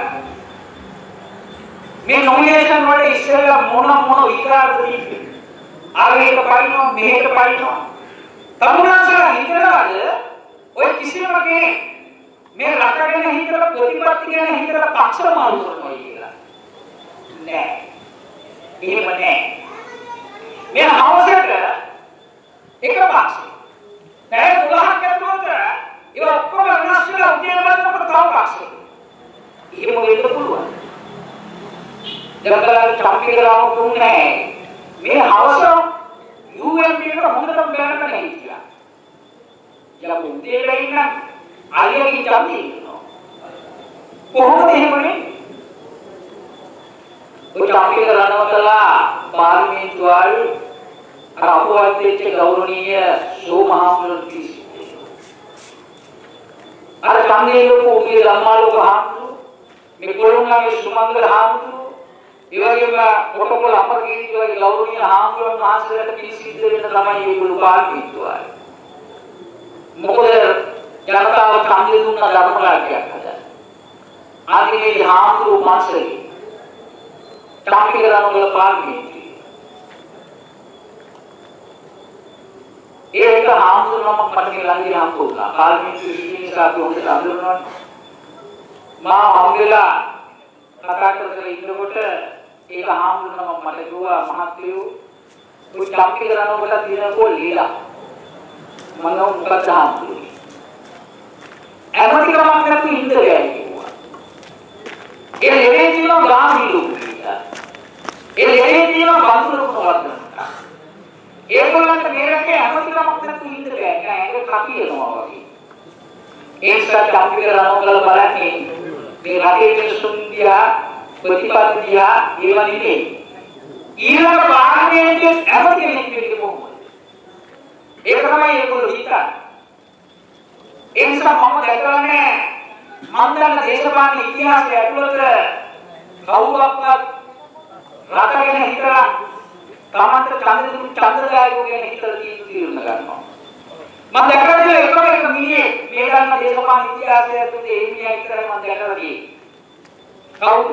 මේ නොමිනේෂන් වල ඉස්සෙල්ලා මොන විකාරද තියෙන්නේ? ආරේක පයින්නවා මෙහෙට පයින්නවා. තමුනාසලා හිතනවාද ඔය කිසිම කෙනෙක් මේ රට ගැන හිතලා ප්‍රතිපත්ති ගැන හිතලා පක්ෂ මාරු කරනවා කියලා? නෑ. එහෙම නෑ. මේ හවසට එක පක්ෂේ. පැය 12ක් ඇතුළත ඒ ඔක්කොම වෙනස් වෙලා උදේ බලනකොට තව පක්ෂේ. එහෙම වෙන්න පුළුවන්. ජනතාවට චම්පික කරවන්න තුන්නේ මේ හවස UMP එකට හොඳටම බැලන්න හිටියා. යා මුදේලා ඉන්න අලියකින් චම්පි ඉන්නවා. කොහොමද එහෙමනේ? ඔය චම්පික කරනවා කළා පාර්ලිමේන්තුවාරි අර අපවත් වෙච්ච ගෞරවනීය සෝමහාමුදුරුවෝ කිසි. අර කන්නේ ලොකු මේ ධම්මාලෝක හාමුදුරුවෝ මේ කොළුණාගේ සුමංගල හාමුදුරුවෝ ඒ වගේම කොටකොළ අමරකීර්ති වගේ ගෞරවනීය හාමුදුරුවෝ වහන්සේලාට පිළිසිද්ධ වෙන්න තමයි මේගොල්ලෝ පාර්ලිමේන්තුවයි. මොකද ජනතාව කන්නේ දුන්න ධර්ම රාජ්‍යයක් හදා. ආදිනේ හාමුදුරුවෝ මාසෙයි තාපිකරණවල පාර්ලිමේන්තුව. ඒක හාමුදුරුවෝ මම මට ළඟදී හම්බුණා. පාර්ලිමේන්තුවේ ඉන්න නිසා අපි හොඳට අඳුරනවා. මා හම්බෙලා කතා කරගෙන ඉන්නකොට ඒක හාමුදුරුවෝ මට කිව්වා මහත්තයෝ ඔය තාපිකරණවල තියෙනකෝ ලීලා. මම මොකක්ද හාමුදුරුවෝ. ඇමතිකමක් නැතුව ඉන්න බැහැ කිව්වා. ඒ ලෙඩේ තියෙනවා ගාමිලු. ඒ ලෙඩේ තියෙනවා බඳුරු ප්‍රවර්තන. ඒගොල්ලන්ට මේකේ ඇමතිකමක් නැතුව ඉන්න බෑ. ඒක කපියනවා වගේ. ඒ නිසා තාපිකරණවල බලන්නේ මේ රටේ මිනිසුන් දිහා ප්‍රතිපත්තිය ඒව නෙමෙයි. ඊළඟ පාර්ලිමේන්තුවේ ඇමති කෙනෙක් වෙන්න ඕන. ඒක තමයි ඒගොල්ලෝ හිතන්නේ. ඒ නිසා මම දැකලා නැහැ මම දන්න දේශපාලන ඉතිහාසය ඇතුළත කවුරක්වත් රටගෙන හිතලා තමන්ට චන්ද්‍රදායකෝ ගැන හිතලා තීරණ ගන්නවා. මම දැකලා තියෙන එකම මිනිහෙක් මේ දන්න දේශපාලන ඉතිහාසය ඇතුළත ඒ මිනිහා විතරයි මම දැකලා තියෙන්නේ. කවුද?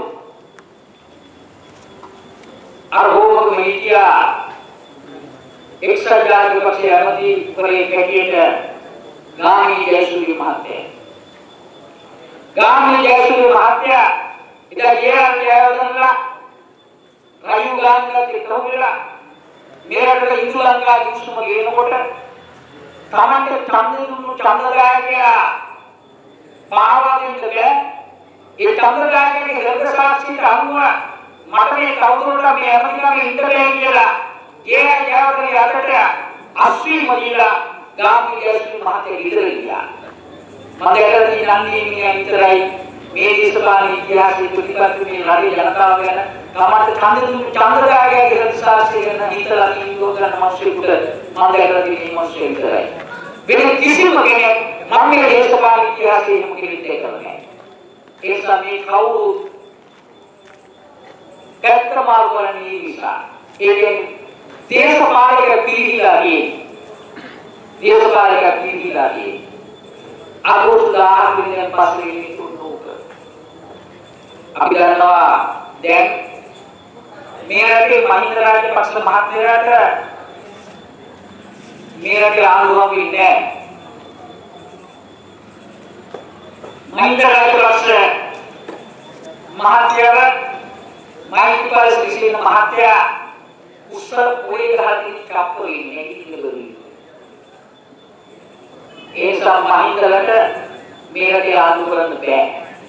අර හෝමක මීඩියා එක්සත් ජාතික පක්ෂයේ ඇමතිවරයෙක් හැටියට ගාමිණී ජයසූරිය මහත්තයා. ගාමිණී ජයසූරිය මහත්තයා ඉතින් ජයවර්ධනලා රාජීව් ගාන්ධිලාත් එක්ක වෙලා මේ රටේ ඉන්දු ලංකා යුස්ම ගේනකොට තමන්ට ඡන්දය දුන්නු ඡන්දදායකයා පාවා දෙන්න බෑ. ඒ ඡන්දදායකගේ හෘද සාක්ෂියට අනුව මට මේ කවුරුන්ට මේ ඇමතිකමේ ඉන්න බෑ කියලා ජයවර්ධන යටට අස්වි මදිලා ගාමිණී ජයසූරිය මහත්තයා ඉදිරියට ගියා. මම දැකලා තියෙනන්නේ මිනිහා විතරයි මේ දේශපාලන ඉතිහාසයේ ප්‍රතිපත්ති මේ රටේ ජනතාව ගැන තමන්ට චන්ද්‍රදායකගේ හෘදසාක්ෂිය ගැන හිතලා නියෝග කරන මිනිස්සුන්ට මම දැකලා තියෙන මිනිස්සු විතරයි. වෙන කිසිම කෙනෙක් මම මේ දේශපාලන ඉතිහාසයේ එහෙම කෙනෙක් දැකලා නැහැ. ඒ නිසා මේ කවුරු පැත්ත මාරු කරන්නේ නිසා ඒ කියන්නේ දේශපාලක පිළිහිලා දේශපාලක පිළිහිලාගේ අගෝස්තු 10 වෙනිදා පස්සේ ඉතුරුනෝක අපි දන්නවා දැන් මේ රටේ මහින්ද රාජපක්ෂ මහත්මයාට මේ රටේ ආණ්ඩුවක් ඉන්නේ මහින්ද රාජපක්ෂ මහත්මයා මෛත්‍රීපාල සිරිසේන මහත්තයා උස්සල පොයේ ගහලා කප්පෝ ඉන්නේ ඉතින් බැරි ඒ සම්මාහින්දලට මේ රටේ ආණ්ඩු කරන්න බෑ.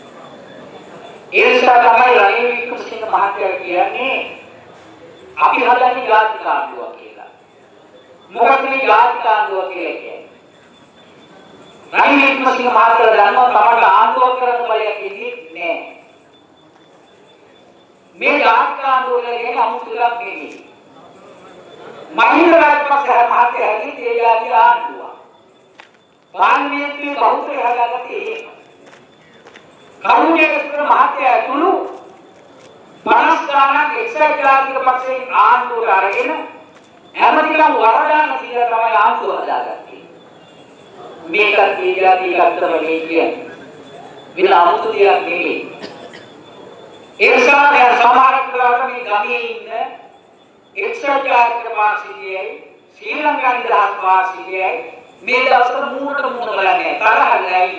ඒ නිසා තමයි රනිල් වික්‍රමසිංහ මහත්තයා කියන්නේ අපි හදන්නේ ජාතික ආණ්ඩුවක් කියලා. මොකද මේ ජාතික ආණ්ඩුව කියලා කියන්නේ? රනිල් වික්‍රමසිංහ මහත්තයා දන්නවා තමයි ආණ්ඩුවක් කරන්න බලයක් ඉන්නේ නෑ. මේ ජාතික ආණ්ඩුව කියන්නේ 아무තු එකක් නෙමෙයි. මහින්ද රාජපක්ෂ මහත්තයා හැදී ඒ ජාතික ආණ්ඩුව පාර්ලිමේන්තුවේ බහුතරය හදාගත්තේ එහෙම. කරුණාකර මහත්තයා ඇතුළු 50 ගණන් එක්සත් ජාතික පක්ෂයෙන් ආණ්ඩුවට අරගෙන ඇමතිකම් වරදාන කියලා තමයි ආණ්ඩුව හදාගත්තේ. මේකත් ඒ ජාතික අත්තරම මේ කියන්නේ. විල 아무තු දෙයක් නෙමෙයි. ඒ නිසා සමහර කාලවල මේ ගමේ ඉන්න එක්සත් ජාතික පාර්ශවයයි ශ්‍රී ලංකා නිදහස් පාර්ශවයයි මේ දවස්වල මූණට මූණ බලන්නේ තරහලයි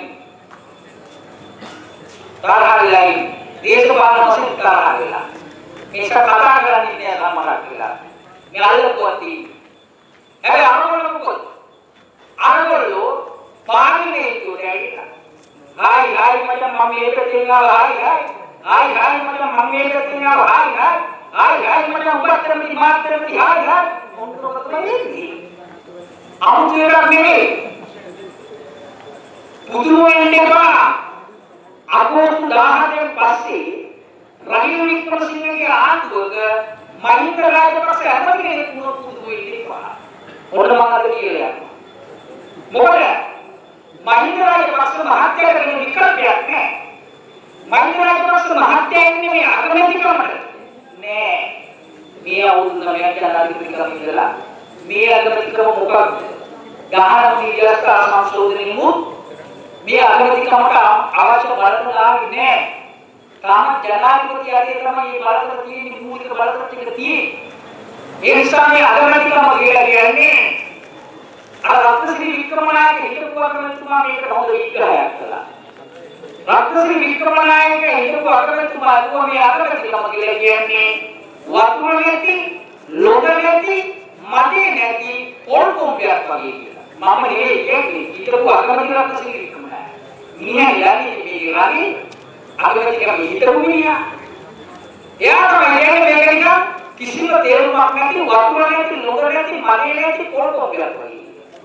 දේශපාලන වශයෙන් තරහලා මේක කතා කරන්නේ නෑ සමහරක් වෙලා මේ අල්ලපුවති හැබැයි අරගොල්ලෝ පාර්ලිමේන්තුවට ඇවිල්ලා හායි මචං මම මේක තියනවා හායි මචං මම මේක තියනවා හායි මචං උඹට මෙතන මාත්‍රෙ හායි මොන්ටරකට වෙන්නේ आउट में පුදුමයෙන් එපා අගෝස්තු 10 පස්සේ රනිල් වික්‍රමසිංහගේ ආණ්ඩුවක මහින්ද රාජපක්ෂ හැමති කෙනෙක් වුණොත් පුදු වෙන්නේ පහ. මොන මම අද කියලා යනවා. මොකද මහින්ද රාජපක්ෂ මහත්තයාට වෙන විකල්පයක් නැහැ. මහින්ද රාජපක්ෂ මහත්තයා ඉන්නේ මේ අගමැතිකමට. නෑ. මේ අවුරුදු 9ක් ජනාධිපතිකම ඉඳලා මේ අගමැතිකම මොකක්ද? ගහන නීතිගත සංශෝධනෙමුත් මේ අගමැතිකමට අවශ්‍ය බලතල ආවේ නෑ. තාම ජනාධිපති ආදී තමයි මේ බලතල තියෙන්නේ මූලික බලතල ටික තියෙන්නේ. ඒ නිසා මේ අගමැතිකම කියලා කියන්නේ අර රත්නශ්‍රී වික්‍රමනායක හිටපු අගමැතිතුමා මේකට හොඳ විග්‍රහයක් කළා. රත්නශ්‍රී වික්‍රමනායක හිටපු අගමැතිතුමා කිව්වා මේ අගමැතිකම කියලා කියන්නේ වතුර නැති, ලොඩ නැති, මදේ නැති පොල් කොම්පයක් වගේ කියලා. මම නෙවෙයි කියන්නේ හිටපු අගමැති රත්නශ්‍රී වික්‍රමනායක. මිනිහා යන්නේ මේ රාගේ අගමැතිකම හිටපු මිනිහා. එයා තමයි මේක කිසිම තේරුමක් නැති වතුර නැති, ලොඩ නැති, මදේ නැති පොල් කොම්පයක් වගේ.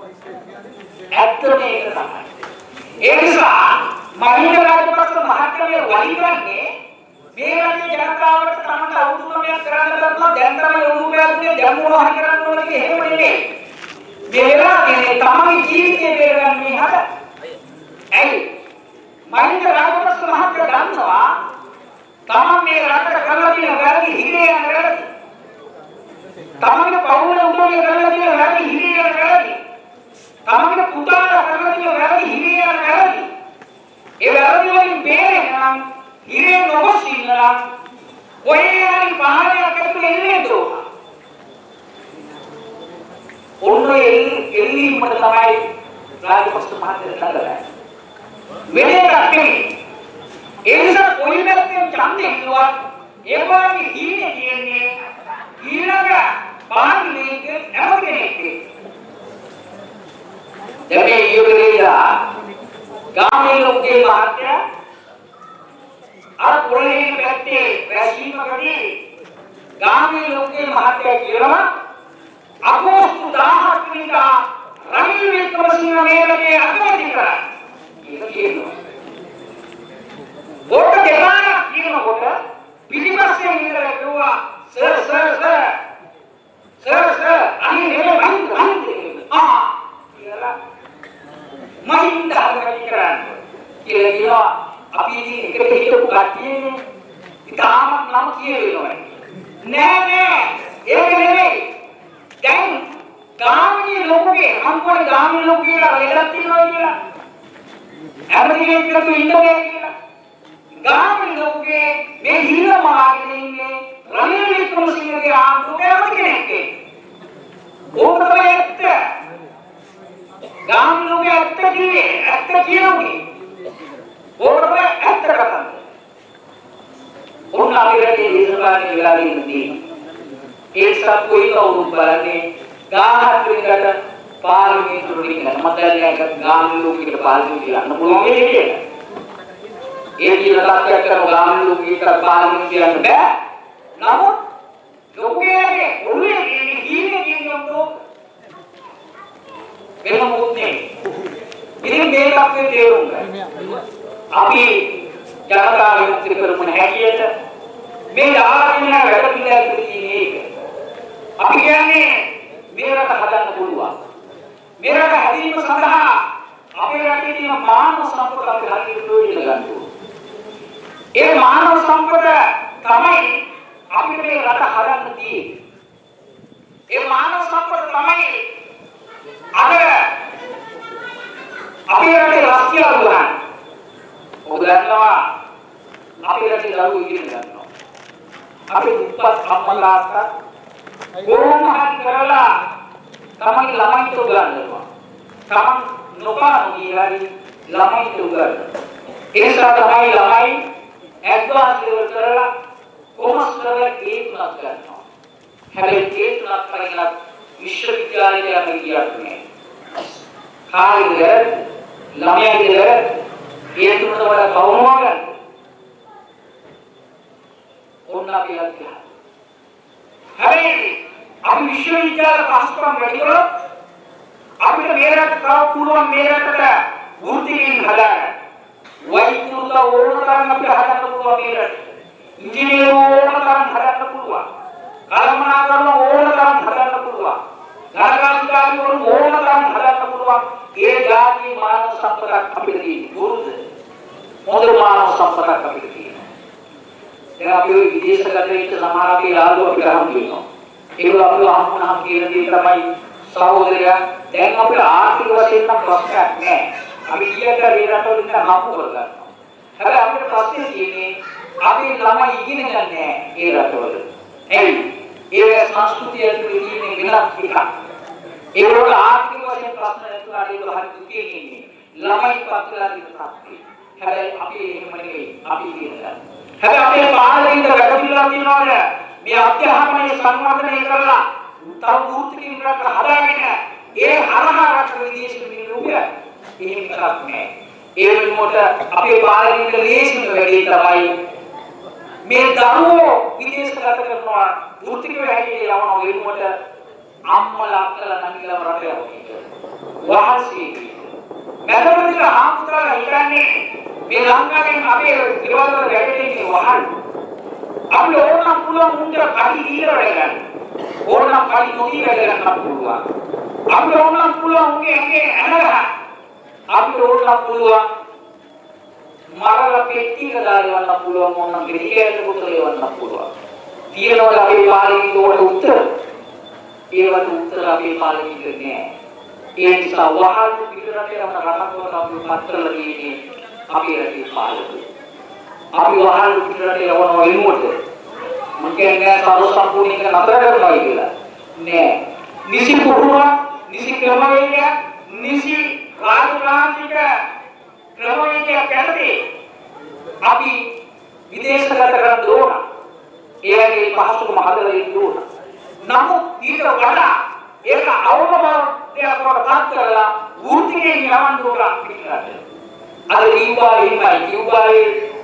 ඇත්තම ඒක තමයි. ඒ නිසා මහින්ද රාජපක්ෂ මහත්මයා වලි කරන්නේ මේ රටේ ජනතාවට තමන්ට අවුරුද්දක් කරන්න බැරුණා දැන් තමයි උරුමයක් දෙන්නේ දැන් මොනවා හරි කරන්න ඕන කිය එහෙම නෙමෙයි. මේ වෙලාවේ තමන්ගේ ජීවිතේ බේරගන්න මේ හද. ඇයි? මහින්ද රාජපක්ෂ මහත්මයා දන්නවා තමන් මේ රටට කරලා තියෙන වැරදි හිරේ යන වැරදි. තමන්ගේ පවුලේ උදවිය කරලා තියෙන වැරදි හිරේ යන වැරදි. තමන්ගේ පුතාලා කරලා තියෙන වැරදි හිරේ යන වැරදි. ඒ වැරදි වලින් බේරෙන්න නම් හිරේ නොගොස් ඉන්න නම් කොහේ හරි පහලයක් ඇතුලේ එන්නේ දෝ. ඔන්න එල්ලීමට තමයි රාජපක්ෂ මහත්තයා නගලා. වෙනේ රැකේ. ඒ නිසා කොයි පැත්තෙන් ඡන්දේ ඉන්නවා ඒ වගේ හීනේ කියන්නේ ඊළඟ පාර්ලිමේන්තුවේ හැම කෙනෙක්. දැන් යුගලේලා ගාමී ලෝකේ මහත්තයා අර පොළේ පැත්තේ රැසීමකදී ගාමී ලෝකේ මහත්තයා කියනවා අගෝස්තු 17 වෙනිදා රනිල් වික්‍රමසිංහ මේකේ අගමැති කරා කියලා කියනවා. ඕක දෙපාරක් කියනකොට පිටිපස්සේ ඉඳලා කිව්වා සර් අනේ නෙමෙයි කියලා මහින්ද අගමැති කරන්නේ කියලා කියනවා. අපි ඉතින් එකට හිටපු කට්ටියනේ ඉතාලම නම කියවෙනවා නෑ ඒක නෙමෙයි. දැන් ගාමිණී ලෝකේ අම්පෝනේ ගාමිණී ලෝකේ කියලා වෙලක් තියෙනවා කියලා ඇමතිගෙන් කියතු ඉන්නේ කියලා ගාමිණී ලෝකේ මේ හිල මාගෙන ඉන්නේ රනිල් වික්‍රමසිංහගේ ආණ්ඩුවේ කෙනෙක්. ඕක තමයි ඇත්ත. ගාමිණී ලෝකේ ඇත්ත කියනවා. ඕකට ඇත්ත කතාව. උන් අපිට දේශපාලනේ වෙලා ඉන්නේ. ඒ සත්‍යයි කවුරුත් බලන්නේ 17 වෙනිදාට පාර්ලිමේන්තුවට ගිහින් මම දැන් ගාමිණී ලෝකෙට පාර්ලිමේන්තුවට යන්න පුළුවන් නේද? ඒ කියන තාක්ෂයක් කරන ගාමිණී ලෝකෙට පාර්ලිමේන්තුවට යන්න බෑ. නමුත් ලෝකයේ ඔළුවේ හීනේ කියනකොට වෙන මොකුත් නෙමෙයි. ඉතින් මේක අපේ තේරුම් ගන්න. අපි ජනතා විමුක්ති කරමුන හැටියට මේ ආරම්භන වැඩ පිළිවෙල තියෙන්නේ ඒක. අපි කියන්නේ මේ රට හදන්න පුළුවන්. මේ රට හැදීම සඳහා අපේ රටේ තියෙන මානව සම්පත අපි හරියට ප්‍රයෝජන ගන්න ඕනේ. ඒ මානව සම්පත තමයි අපිට මේ රට හදන්න තියෙන්නේ. ඒ මානව සම්පත තමයි අර අපේ රටේ රාජ්‍ය වුණා. ඔබ දන්නවා අපේ රටේ දරුවෝ ඉගෙන ගන්නවා. අපේ උපත් අම්මලා අක්කා කොහොම හරි කරලා තමයි ළමයිට උගන්වනවා. තමන් නොපානු හරි ළමයිට උගන්වනවා. ඒ නිසා තමයි ළමයි ඇඩ්වාන්ස් ලෙවල් කරලා කොමර්ස් කරලා ඒ තුනක් ගන්නවා. හැබැයි ඒ තුනක් කරගෙන විශ්වවිද්‍යාලයට යන්න ගියක් නෑ. කාලේ ළමයාගේ ඒ තුනට වඩා කවුරුම ගන්න. ඕන්න අපි යන්නේ. හැබැයි අපි විශ්වවිද්‍යාල පහසුකම් වැඩි කරොත් අපිට මේ රටට තව පුළුවන් මේ රටට වෘත්තිකින් හදාගන්න. වෛද්‍යවරුන්ට ඕන තරම් අපිට හදන්න පුළුවන් මේ රට. ඉංජිනේරු ඕන තරම් හදන්න පුළුවන්. කල්පනා කරන ඕනතරම් හදන්න පුළුවන්. ගණකාධිකාරිවරුන් ඕනතරම් හදන්න පුළුවන්. ඒ ජාතියේ මානව සම්පතක් අපිට තියෙන්නේ. ගුරුද? මොකද මානව සම්පතක් අපිට තියෙනවා. දැන් අපි විදේශගත වෙච්ච සමහර අපේ යාළුවෝ අපිට හම්බ වෙනවා. ඒගොල්ලෝ අපිව හම්බුනහම කියන දේ තමයි සහෝදරයා දැන් අපිට ආර්ථික වශයෙන් නම් ප්‍රශ්නයක් නැහැ. අපි කීයට මේ රටවල ඉන්න හම්බ කරගන්නවා. හැබැයි අපිට ප්‍රශ්නේ තියෙන්නේ අපි ළමයි ඉගෙන ගන්න නැහැ ඒ රටවල. එයි ඒ සංස්කෘතිය තුළ තියෙන වෙනස් ටිකක්. ඒගොල්ලෝ ආර්ථික වශයෙන් ප්‍රශ්න නැතුණාට ඒගොල්ලෝ හරි දුකේ ඉන්නේ. ළමයි පත්ලා දින තාක්ෂි. හැබැයි අපි එහෙම නෙවෙයි. අපි ඉගෙන ගන්න. හැබැයි අපේ පාලකයන්ට වැඩ පිළිවෙලක් තියෙනවද? මේ අධ්‍යාපනයේ සංවර්ධනය කරලා තව වෘත්තිකින් රට හදාගෙන ඒ හරහා රට විදේශ විනිමය එහෙම කරක් නෑ. ඒ වෙනුවට අපේ පාලකයන්ට ලේසිම වැඩේ තමයි මේ දරුවෝ විදේශගත කරනවා වෘත්තික වැඩේ යවන වෙනුවට අම්මලා අක්කලා නංගිලා රට යවන්නේ. වහන්සේ මැදපොඩික හාමුදුරුවෝ හිතන්නේ මේ ලංකාවෙන් අපේ දේවල් වල වැඩේ වහන්න. අපි ඕනනම් පුළුවන් මුන්ට කඩි දීලා වැඩ ගන්න. ඕනනම් කඩි නොදී වැඩ ගන්න පුළුවන්. අපි ඕනනම් පුළුවන් උගේ ඇනගහන්න. අපි ඕනනම් පුළුවන් මරලා පෙට්ටියක දාලා යවන්න පුළුවන් ඕනනම් ගෙඩියකට පුතල යවන්න පුළුවන්. තියනවල අපේ පාලකීට උඩ උත්තර. ඒවට උත්තර අපේ පාලකීට නෑ. ඒ නිසා වහල් පිටරට යන රටක් වලට අපි මත් කරලා තියෙන්නේ අපේ රටේ පාලකයෝ. අපි වහල් පිටරට යවන වෙනුවට මම කියන්නේ සාරෝ සම්පූර්ණික නතර කරනවා කියලා. නෑ. නිසි පුහුණුව, නිසි ක්‍රමවේදය, නිසි රාජකාන්තික ක්‍රමවේදය යටතේ අපි විදේශගත කරන්න ඕන. ඒකේ පහසුකම හදලා ඉන්න ඕන. නමුත් ඊට වඩා ඒක අවබෝධයක් වඩපත් කරලා වෘත්තිකේ යවන්න ඕන පිටරට. අද කිව්වායේ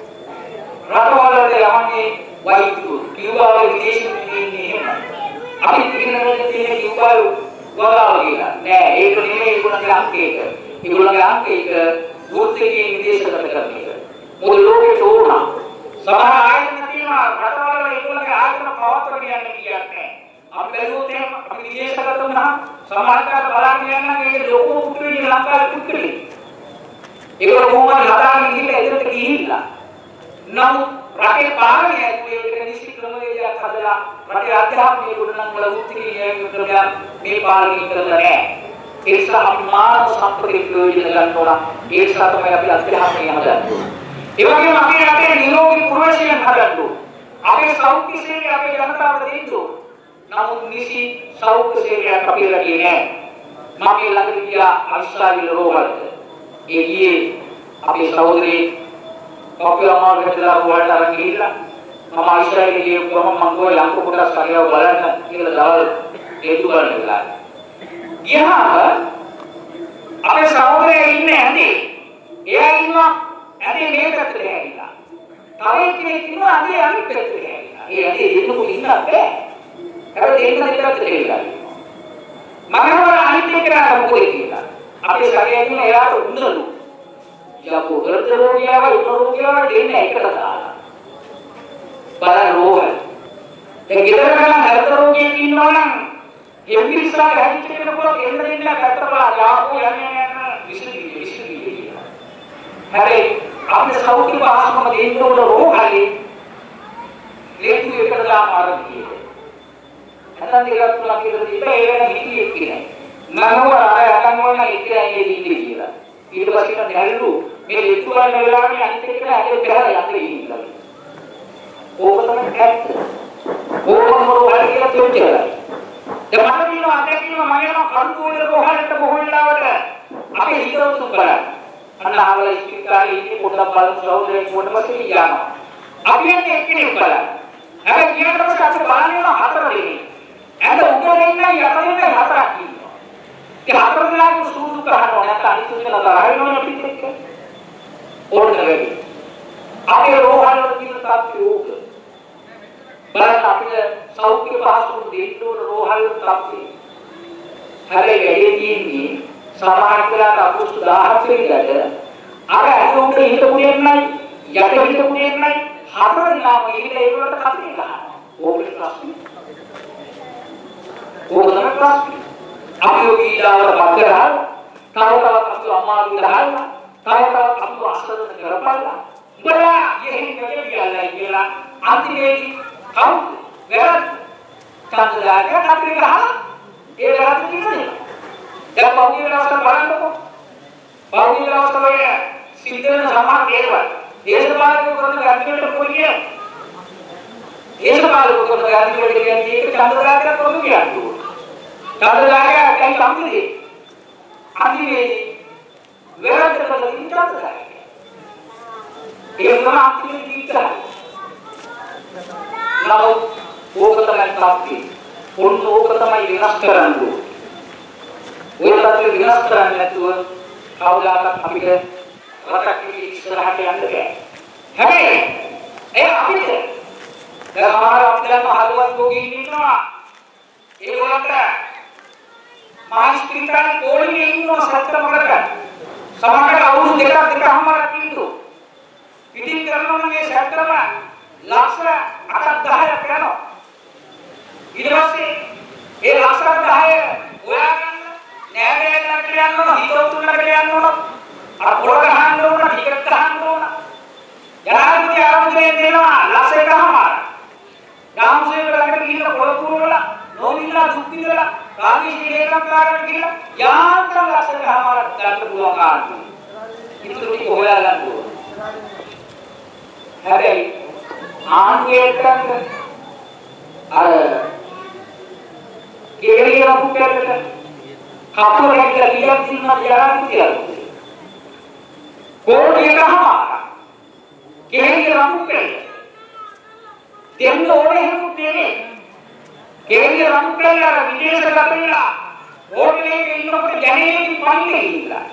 රටවල යවන්නේ වෛද්‍යවරු කිව්වාවේ විදේශිකයෝ ඉන්නේ එහෙම. අපි ඉගෙනගෙන තියෙන කිව්වාවේ ගෝලාව කියලා. නෑ ඒක නෙමෙයි ඒගොල්ලන්ගේ අංක එක. ඒගොල්ලන්ගේ අංක එක වෘත්තිකේ විදේශගත කරන එක. මොකද ලෝකෙට ඕන. සමහර ආයතන තියෙනවා රටවල ඒගොල්ලන්ගේ ආයතන පවත්වගෙන යන්න කියන්නේ. අපි බැලුවොත් එහෙම අපි විදේශගත වුණා සමාජගත බලන්න යනවා ඒක ලොකු පුදුමයි ලංකාවේ පුදුමයි. ඒගොල්ලෝ කොහොමද හදාගෙන ගිහිල්ලා එතනට ගිහිල්ලා. නමුත් රටේ පාලනය ඇතුලේ නිසි ක්‍රමවේදයක් හදලා රටේ අධ්‍යාපනයේ ගුණනම් වල වෘත්තිකීය ක්‍රමයක් මේ පාලනය කරලා නැහැ. ඒ නිසා අපි මානව සම්පතේ ප්‍රයෝජන ගන්න ඕන. ඒ නිසා තමයි අපි අධ්‍යාපනය හදන්නේ. ඒ වගේම අපේ රටේ නිරෝගී පුරවැසියන් හදන්න ඕන. අපේ සෞඛ්‍ය සේවය අපේ ජනතාවට දෙන්න ඕන. නමුත් නිසි සෞඛ්‍ය සේවයක් අපේ රටේ නැහැ. මම ළඟදී ගියා අවිස්සාවිල රෝහලට. ඒ ගියේ අපේ සහෝදරේ කොපියමාල් ගෙදර වලට අරන් ගිහිල්ලා මම ආයිෂාගේ ගියපුවම මම ගෝ ලංකු කොටස් කරියව බලන්න කියලා දවල් හේතු ගන්න වෙලා. ගියාම අපේ සහෝදරයා ඉන්නේ ඇඳේ. එයා ඉන්නවා ඇඳේ මේ පැත්තට හැරිලා. තව කෙනෙක් ඉන්නවා ඇඳේ අනිත් පැත්තට හැරිලා. ඒ ඇඳේ දෙන්නකෝ ඉන්නත් බෑ. හැබැයි දෙන්න දෙපැත්තට හැරිලා. මම හොර අනිත් එක්කලා මොකද කියලා. අපේ ශරීරයේ ඉන්න එයාට උන්නලු. යකෝ හෘද රෝගියාව උණු රෝගියාව දෙන්න එකට දාලා. බලන්න රෝගය. දැන් ගෙදර ගන්න හෘද රෝගියෙක් ඉන්නවනම් එම්බිරිස්සාව හැදිච්ච කෙනෙකුට එන්න දෙන්න පැත්ත බලලා යාකෝ යන්නේ විශ්ලේෂණය. හැබැයි අපේ සෞඛ්‍ය පහසුකම දෙන්න උන රෝගයි ලේතු එකට දාම ආරම්භයි. හතන් දෙකක් තුනක් විතර ඉබේ ඒ වෙන හිතියෙක් කියන්නේ. මම අර අකන් වල ඉතිරයි ඉන්නේ කියලා. ඊට පස්සේ නැල්ලු මේ ලෙතු වල වෙලාවේ අනිත් එක්ක ඇදලා පෙරලා යන්නේ ඉන්නවා. ඕක තමයි ඇත්ත. ඕකම මොකක්ද කියලා තේරුම් ගන්න. මම කියනවා අතකිනවා මම යනවා කන්තෝලේ රෝහලට බොහෝ වෙලාවට අපේ හිතවතුන් බලන්න. අන්න ආවල ඉස්පිරිතාලේ ඉන්නේ පොඩ්ඩක් බලමු සහෝදරයෙක් පොඩ්ඩක් යනවා. අපි යන්නේ එක්කෙනෙක් බලන්න. හැබැයි ඊට පස්සේ අපි බලන්නේ හතර දෙනෙක්. ඇඳ උඩින් ඉන්න යටින් හතරක් ඉන්නවා. ඒ හතර දෙනාගේ සූදු කරනවා නැත්නම් අනිත් තුන තරහිනවනේ අපිත් එක්ක. ඕන වෙයි. අපේ රෝහල් වල තියෙන තාක්ෂි ඕක. බලන්න අපිට සෞඛ්‍ය පහසුකම් දෙන්න ඕන රෝහල් වල තාක්ෂි. හැබැයි වැඩි තියෙන්නේ සමහර වෙලාවට අකුසු 17 වෙනිදාට අර ඇතුළට හිටපු දෙන්නයි යට හිටපු දෙන්නයි හතර දිනාම ඉහිලා ඒගොල්ලන්ට කපේ ගහනවා. ඕකේ ප්‍රශ්නේ. ඕක තමයි ප්‍රශ්නේ. අපි ඔය ඊළාවට පත් කරලා තව අපි අමාරු දහලා තව අපි අසරණ කරපල්ලා උඹලා යෙහින් ගියලා කියලා අන්තිමේදී කවුද වැරද්ද චන්දදායක කතරේ ගහලා ඒ වැරද්ද කියන්නේ දැන් පෞද්ගලික අවස්ථාව බලන්නකො පෞද්ගලික අවස්ථාවේ සිද්ධ වෙන සමාන දේවල් දේශපාලක කරන ගැටලුවට කොහොමද දේශපාලක කරන ගැටලුවට කියන්නේ ඒක චන්දදායක කොහොමද කියන්නේ චන්දදායක කයි සම්පූර්ණයි අන්තිමේදී වැරද්ද කරලා ඉඳලා ඒ වුණා අන්තිමේදී ඉස්සරහ නමුත් ඕක තමයි තාප්පි ඕක තමයි විනාශ කරන්නේ ඔය තාප්පි විනාශ කරන්නේ නැතුව කවදාකවත් අපිට රටක් ඉස්සරහට යන්න බෑ හැබැයි ඒ අපිට දැන් අපිට මහලුවත් රෝගීන් ඉන්නවා ඒගොල්ලන්ට මාස්පිරිතාල පොලිමේ ඉන්නවා සත්‍යමකට සමහරකට අවුරුදු දෙකමාරක් ඉන්නු පිටින් කරනවා නම් මේ සැටම ලක්ෂ 8ක් 10ක් යනවා ඊට පස්සේ ඒ ලක්ෂ 10 හොයාගන්න නෑදෑයන්ට යන්න ඕන හිතවතුන්ට යන්න ඕන අර පොළ ගහන්න ඕන ටිකට් ගහන්න ඕන ජනාධිපති ආරම්භයෙන් දෙනවා ලක්ෂ 1කමාරක් ගාම්සේවක ළඟට ගිහිල්ලා පොළ පුරවලා නෝනිලා දුක් විඳලා කාර්යශීලී ඒකකාරයන් කියලා යාන්ත්‍රණ ලක්ෂ 1කමාරක් ගන්න පුළුවන් ආන්නේ ඉතුරු ටික හොයාගන්න ඕන හැබැයි ආන්තියට අර කේලිය රපුටකට කපුරක් කියලා තියෙනවා කියලා කෝටියකමාර කේලිය රපුටකට දෙන්න ඕනේ හැමුනේ කේලිය රපුටකට අර විදේශ ගතලා ඕටලේ ඉන්නකොට ජනේලකින් පන්නේ ඉන්නවා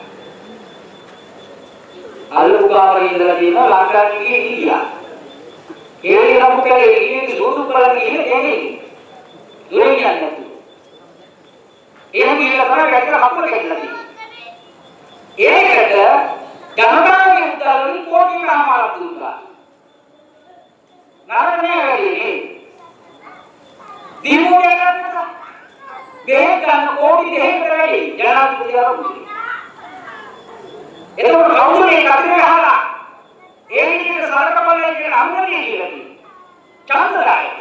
අල්ලුකාමරේ ඉඳලා තියෙනවා ලංකාවේ ගිහිල්ලා ඒ රම්කේ ඉන්නේ සෝදු කරලා ගිහින් එන්නේ දුරින් යන්නේ නැතු එහෙම ගිහිල්ලා තමයි ගැටල හපුර ගැටලා තියෙන්නේ ඒකට ජනතාවගේ උදාලවලින් කෝටිකමාරක් දුන්නා නරනේ වැඩි දිනුවේ ගන්න දෙහෙක් ගන්න කෝටි දෙහෙකට වැඩි ජනාධිපති ආරම්භයි එතකොට කවුද මේ කතරේ ගහලා ඒ විදිහට සරකපල්ලේ කියන අනුමැතිය කියලා තියෙන්නේ චන්දදායක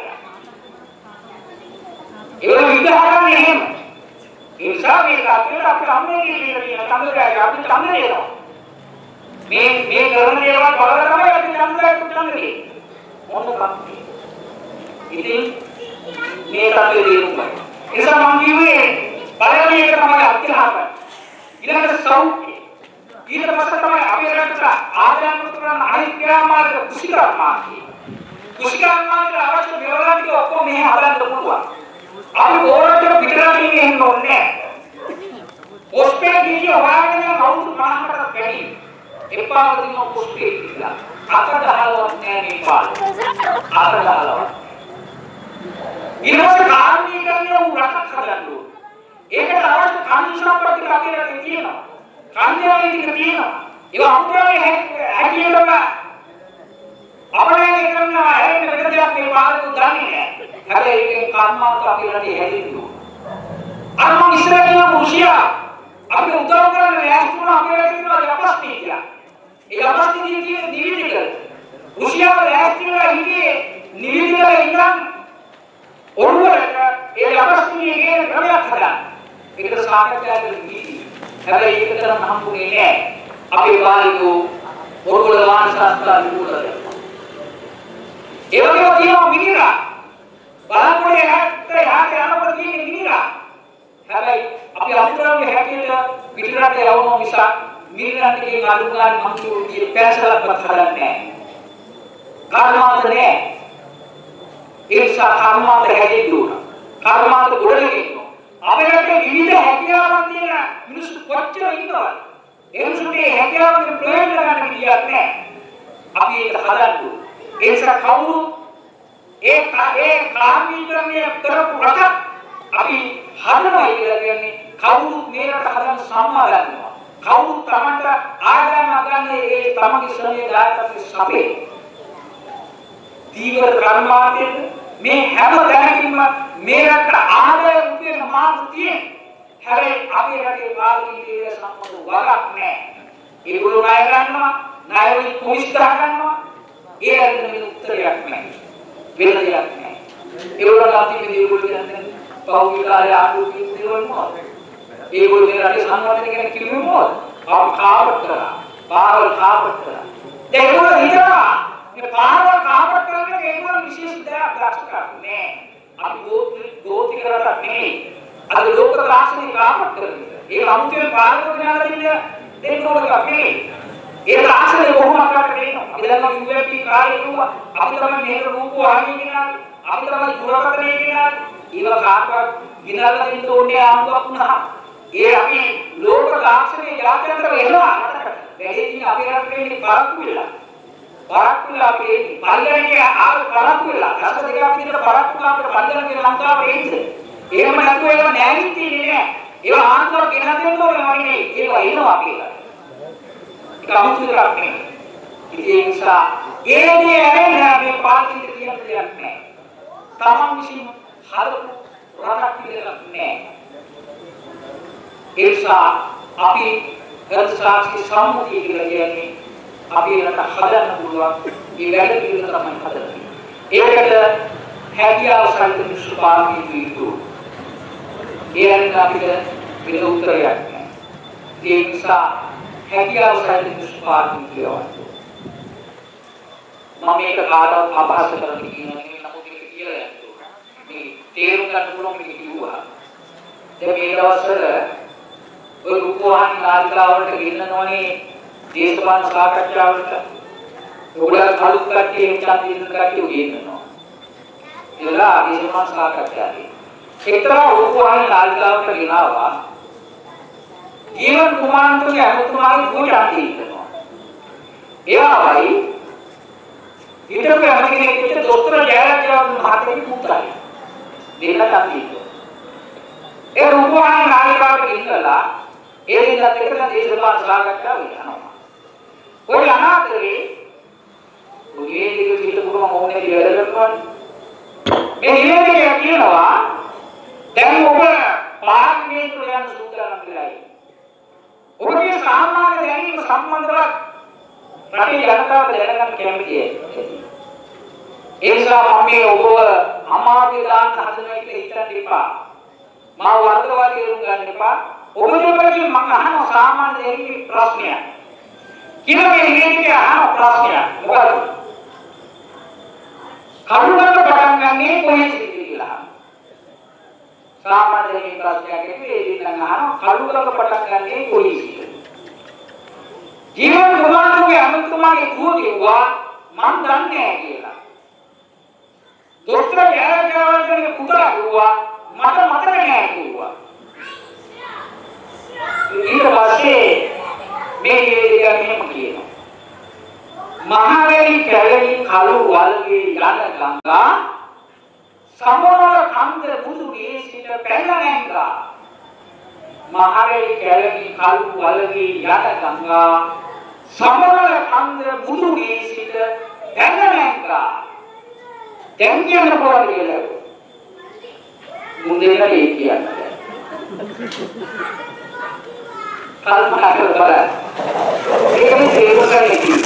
ඒක විග්‍රහන්නේ එහෙම ඒ නිසා මේ කතරේ අපිට අනුමැතිය කියලා කියන චන්දදායක අපිට ඡන්ද දෙනවා මේ කරන දේවල් බලලා තමයි අපි චන්දදායක ඡන්ද දෙන්නේ මොන කප්පි ඉතින් මේ කතරේ දිනුමයි ඒ නිසා මම කිව්වේ පළවෙනි එක තමයි අධ්‍යාපන ඊළඟට සෞඛ්‍ය ඊට පස්සේ තමයි අපි රටට ආදායම් කරන අනිත් ක්‍රියාමාර්ග කුෂිකර්මාර්ගය. කුෂිකර්මාර්ගය අවශ්‍ය විවරණ ටික ඔක්කොම මෙහෙ හදන්න පුළුවන්. අපි ඕනට පිටරටින් එන්න ඕනේ. පොස්ටේ ගිහින් හොයාගෙන අවුරුදු 50කට වැඩි. එපා වදින පොස්ටේ කියලා. අතට හලවත් නෑ මේ පාඩම. අතට හලවත්. ඊළඟට කාර්මීකරණය උ රටක් හදන්න ඕනේ. ඒකට අවශ්‍ය කන්දිෂන් ටික අපේ රටේ තියෙනවා. කන්දියාවේ ටික තියෙනවා. ඒක අමුතුවේ හැකියටම අපරාධ කරනවා හැම වෙලේම මේ පාරක දන්නේ නැහැ. හැබැයි ඒකේ කර්මාන්ත අපේ රටේ හැදෙන්නේ. අර මම ඉස්සරහ කියන රුසියා අපිට උදව් කරන්න ලෑස්ති වුණා අපේ රටේ තියෙනවා යපස්තිය කියලා. ඒ යපස්තිය කියන නිවිදික රුසියාව ලෑස්ති වෙලා හිටියේ නිවිදිකල ඉඳන් ඔළුවට ඒ යපස්තිය කියන ක්‍රමයක් හදන්න. ඒකට සාකච්ඡා කරලා හැබැයි ඒක තරම් හම්බුනේ නෑ. අපේ බාලිකෝ ඔරුවල මානසස්ථා විමුලද. ඒ වගේම තියෙනවා මිනිරා. බලපොඩේ හැත්තේ යහට යනකොට තියෙන මිනිරා. හැබැයි අපි අමුතරගේ හැටියට පිටරට යවනවා මිසක් මිනිරාටේ අලුගාන මංචුරිය පැසලක්වත් හදන්නේ නෑ. කර්මාන්ත නෑ. ඒ නිසා කර්මාන්ත හැදෙන්න ඕන. කර්මාන්ත ගොඩනගෙන්න අපේ රටේ විවිධ හැකියාවන් තියෙන මිනිස්සු කොච්චර ඉන්නවද? ඒ මිනිස්සුන්ගේ හැකියාවන් ප්‍රයෝජන ගන්න විදියක් නැහැ. අපි ඒක හදන්න ඕනේ. ඒ නිසා කවුරු ඒ කාර්මීකරණය කරපු රටක් අපි හදනවා කියලා කියන්නේ කවුරු මේ රට හදන්න සම්මා ගන්නවා. කවුරු තමන්ට ආදායම ගන්නේ ඒ තමන්ගේ ශ්‍රමයේ දායකත්වයේ සපේ. දීවර කර්මාන්තයේ මේ හැම තැනකින්ම මේ රට ආදාය උපයන මාර්ග තියෙන. හැබැයි අපේ රටේ පාර්ලිමේන්තුවේ සම්බන්ධ වගක් නැහැ. ඒගොල්ලෝ ණය ගන්නවා, ණය වලින් කුමිස් ගහ ගන්නවා. ඒ අරගෙන මේ උත්තරයක් නැහැ. වෙන දෙයක් නැහැ. ඒගොල්ලෝ අපි මේ ඒගොල්ලෝ කියන්නේ පෞද්ගලික ආයතන දේවල් මොකද? ඒගොල්ලෝ මේ රටේ සංවර්ධනය ගැන කිව්වේ මොකද? කාපට් කරා. පාරවල් කාපට් කරා. දැන් ඒගොල්ලෝ හිතනවා මේ පාරවල් කාපට් කරන්නේ ඒගොල්ලෝ විශේෂ දෙයක් දක්ෂකම් නෑ. අපි ගෝතික රටක් නෙමෙයි. අද ලෝක තාක්ෂණික කාපට් කරන්නේ. ඒක අමුතුවෙන් පාරවල් ගෙනල්ලා දෙන්න ඕන එකක් නෙමෙයි. ඒ තාක්ෂණය කොහොමද කරන්නේ? අපි දන්නවා UAP කාර්යය කිව්වා. අපි තමයි මේක රූපවාහිනිය ගෙනාවේ. අපි තමයි දුරකථනය ගෙනාවේ. ඒවා කාටවත් ගෙනල්ලා දෙන්න ඕනේ ආම්දුවක් වුණා. ඒ අපි ලෝක තාක්ෂණයේ ජාත්‍යන්තර වෙනවා. වැඩි දින අපේ රටේ ඉන්නේ පරක්කු වෙලා. පරක්කු වෙලා අපේ පල්ලෙන්නේ ආව පරක්කු වෙලා. දස දෙකක් විතර පරක්කු අපේ පල්ලෙන්නේ ලංකාවේ ඉන්නේ. එහෙම නැතුව ඒවා නෑවිත් තියෙන්නේ නෑ. ඒවා ආන්දර ගෙන දෙන්න ඕනේ වගේ ඒවා එනවා කියලා. ඒක අමුතු දෙයක් නෙමෙයි. ඒ නිසා ඒ දේ ඇරෙන්න මේ පාර්ලිමේන්තුවේ කියන දෙයක් නෑ. තමන් විසින් හදපු රටක් කියලා නෑ. ඒ නිසා අපි ගතසාක්ෂි සම්මුතිය කියලා කියන්නේ අපි රට හදන්න පුළුවන් මේ වැඩ පිළිවෙල තමයි හදන්නේ. ඒකට හැකියාව සහිත මිනිස්සු පාර්ලිමේන්තුවේ ඉන්නවා. ඒකට අපිට වෙන උත්තරයක් නැහැ. ඒ නිසා හැකියාව සහිත මිනිස්සු පාර්ලිමේන්තුවේ යවන්න. මම මේක කාටවත් අපහාස කරන්න කියන්නේ නෙවෙයි. නමුත් ඒක කියලා යනවා. මේ තේරුම් ගන්න පුළුවන් මේක කිව්වා. දැන් මේ දවස්වල ඔය රූපවාහිනී නාලිකාවලට ගෙන්නනෝනේ දේශපාලන සාකච්ඡාවලට ඔයගොල්ලෝ කලුත් කට්ටිය හිතන් ඉන්න කට්ටිය ගෙන්නනවා. ඒලා දේශපාලන සාකච්ඡාවේ එක්තරා රූපවාහිනී නාලිකාවකට ගෙනාවා ජීවන් කුමාරතුගේ අමුතුමාගේ පූජාන්ති ඉන්නවා. එයාවයි හිටපු අමගෙනෙක් විතර දොස්තර ජයරත්න මහත්තයාගේ පුතායි. දෙන්න කන්දිනවා. ඒ රූපවාහිනී නාලිකාවට ගෙන්නලා ඒ දෙන්නත් එක්ක දේශපාලන සාකච්ඡාව වෙනවා. ඔය අනාතරේ ඔය දෙක හිටපුවම මොන්නේ වැඩ කරනවා. මේ නිවේදකයා කියනවා දැන් ඔබ පාර්ලිමේන්තුවට යන සූදානම් වෙලායි. ඔබගේ සාමාන්‍ය දැනීම සම්බන්ධව රටේ ජනතාව දැනගන්න කැමතියි. ඒ නිසා මම මේ ඔබව අමාරුවේ දාන්න හදනවා කියලා හිතන්න එපා. මම වර්ගවා තේරුම් ගන්න එපා. ඔබතුමාගෙන් මම අහන සාමාන්‍ය දෙයකින් ප්‍රශ්නයක්. කියලා මේ නිවේදකයා අහන ප්‍රශ්නයක්. මොකද? කරුණාක පටන් ගන්නේ කොහේද කියලා. සාමාන්‍ය දෙයකින් ප්‍රශ්නයක් එක්කේ ඉතින් අහන කරුණාක පටන් ගන්නේ කොහේද? ජීවන් කුමාරතුගේ අමතුමාගේ දුව කිව්වා මම දන්නේ නැහැ කියලා. දොස්තර ජයරත්නගේ පුතා කිව්වා මට මතක නැහැ කිව්වා. ඊට පස්සේ මේ නිවේදකයා මෙහෙම කියනවා. මහවැලි කැලණි කළු වල්ගේ යන ගංගා සමවල කන්ද බුදුගේ සිට පැන නැංගා. මහවැලි කැලණි කළු වල්ගේ යන ගංගා සමවල කන්ද බුදුගේ සිට පැන නැංගා. දැන් කියන්න පුළුවන් කියලා. මුදේට ඒ කියන්නේ. කල්පනා කරලා ඒකේ තේරුම ගන්න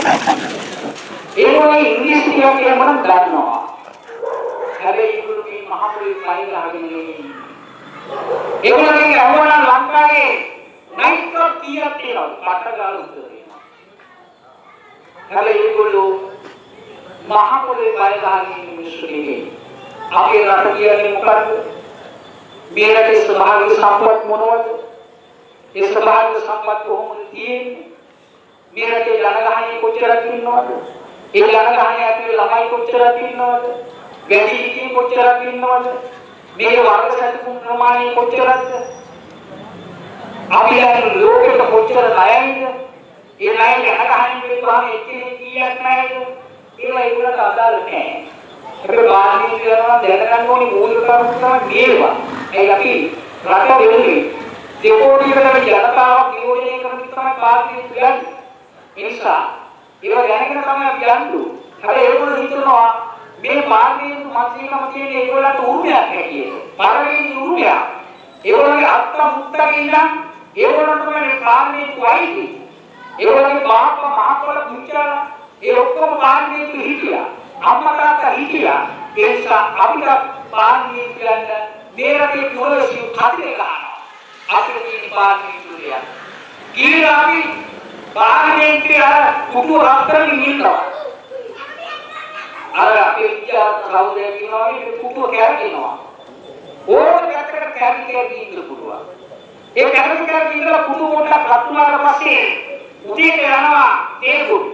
ඒකේ ඉංග්‍රීසි කියන්නේ මම දන්නවා. හැබැයි ඒගොල්ලෝගේ මහපොළේ පයින් ගහගෙන ඉන්නේ. ඒගොල්ලෝගේ අවුවන ලංකාවේ නයිට් ක්ලබ් කීයක් තියෙනවද? මට ගාලා උත්තර දෙනවා. හැබැයි ඒගොල්ලෝ මහපොළේ පයින් ගහගෙන ඉන්න මිනිස්සු නෙමෙයි. අපේ රට කියන්නේ මොකද්ද? මේ රටේ ස්වභාවික සම්පත් මොනවද? ඒ ස්වභාවික සම්පත් කොහොමද තියෙන්නේ? මේ රටේ ජනගහනය කොච්චරක් ඉන්නවද? ඒ ජනගහනය ඇතුලේ ළමයි කොච්චරක් ඉන්නවද? වැඩිහිටියෝ කොච්චරක් ඉන්නවද? මේ වර්ග සැලකුම් ප්‍රමාණය කොච්චරක්ද? අපි දැන් ලෝකෙට කොච්චර ණයයිද? ඒ ණය ජනගහනය පිළිබඳව එක්කෙනෙක් කීයක් ණයද? ඒවා ඒගොල්ලන්ට අදාළ නැහැ. අපේ පාර්ලිමේන්තුව යනවා දැනගන්න ඕනේ මූලික කරුණු තමයි මේවා. ඒ අපි රට වෙනුවෙන් දෙකෝටියකට ජනතාවක් නියෝජනය කරන තමයි පාර්ලිමේන්තුව යන්නේ. ඒ නිසා ඒවා දැනගෙන තමයි අපි යන්නේ. හැබැයි ඒගොල්ලෝ හිතනවා මේ පාර්ලිමේන්තු මන්ත්‍රීකම තියෙන ඒගොල්ලන්ට උරුමයක් හැටියට. පළවෙනි උරුමය. ඒගොල්ලන්ගේ අත්ත මුත්තගේ ඉඳන් ඒගොල්ලන්ට මේ පාර්ලිමේන්තු වයිති. ඒගොල්ලන්ගේ මහත්ම මහත්වල පුංචාලා ඒ ඔක්කොම පාර්ලිමේන්තු හිටියා. අම්මා තාත්තා හිටියා. ඒ නිසා අපිට පාර්ලිමේන්තු යන්න මේ රටේ පොලිසිය කඩේ ගන්නවා. අපිට තියෙන පාර්ලිමේන්තු දෙයක්. ගිහිලා අපි පාර්ලිමේන්තුවේ කුටු හතරකින් ඉන්නවා. අර අපේ විද්‍යාර්ථ සහෝදරයෝ කියනවා මේ කුටුව කැරකිනවා. ඕක පැත්තකට කැරකී ඉන්න පුළුවන්. ඒ කැරකී ඉඳලා කුටුව පොඩ්ඩක් රත් වුණාට පස්සේ උදේට යනවා තේකුත්.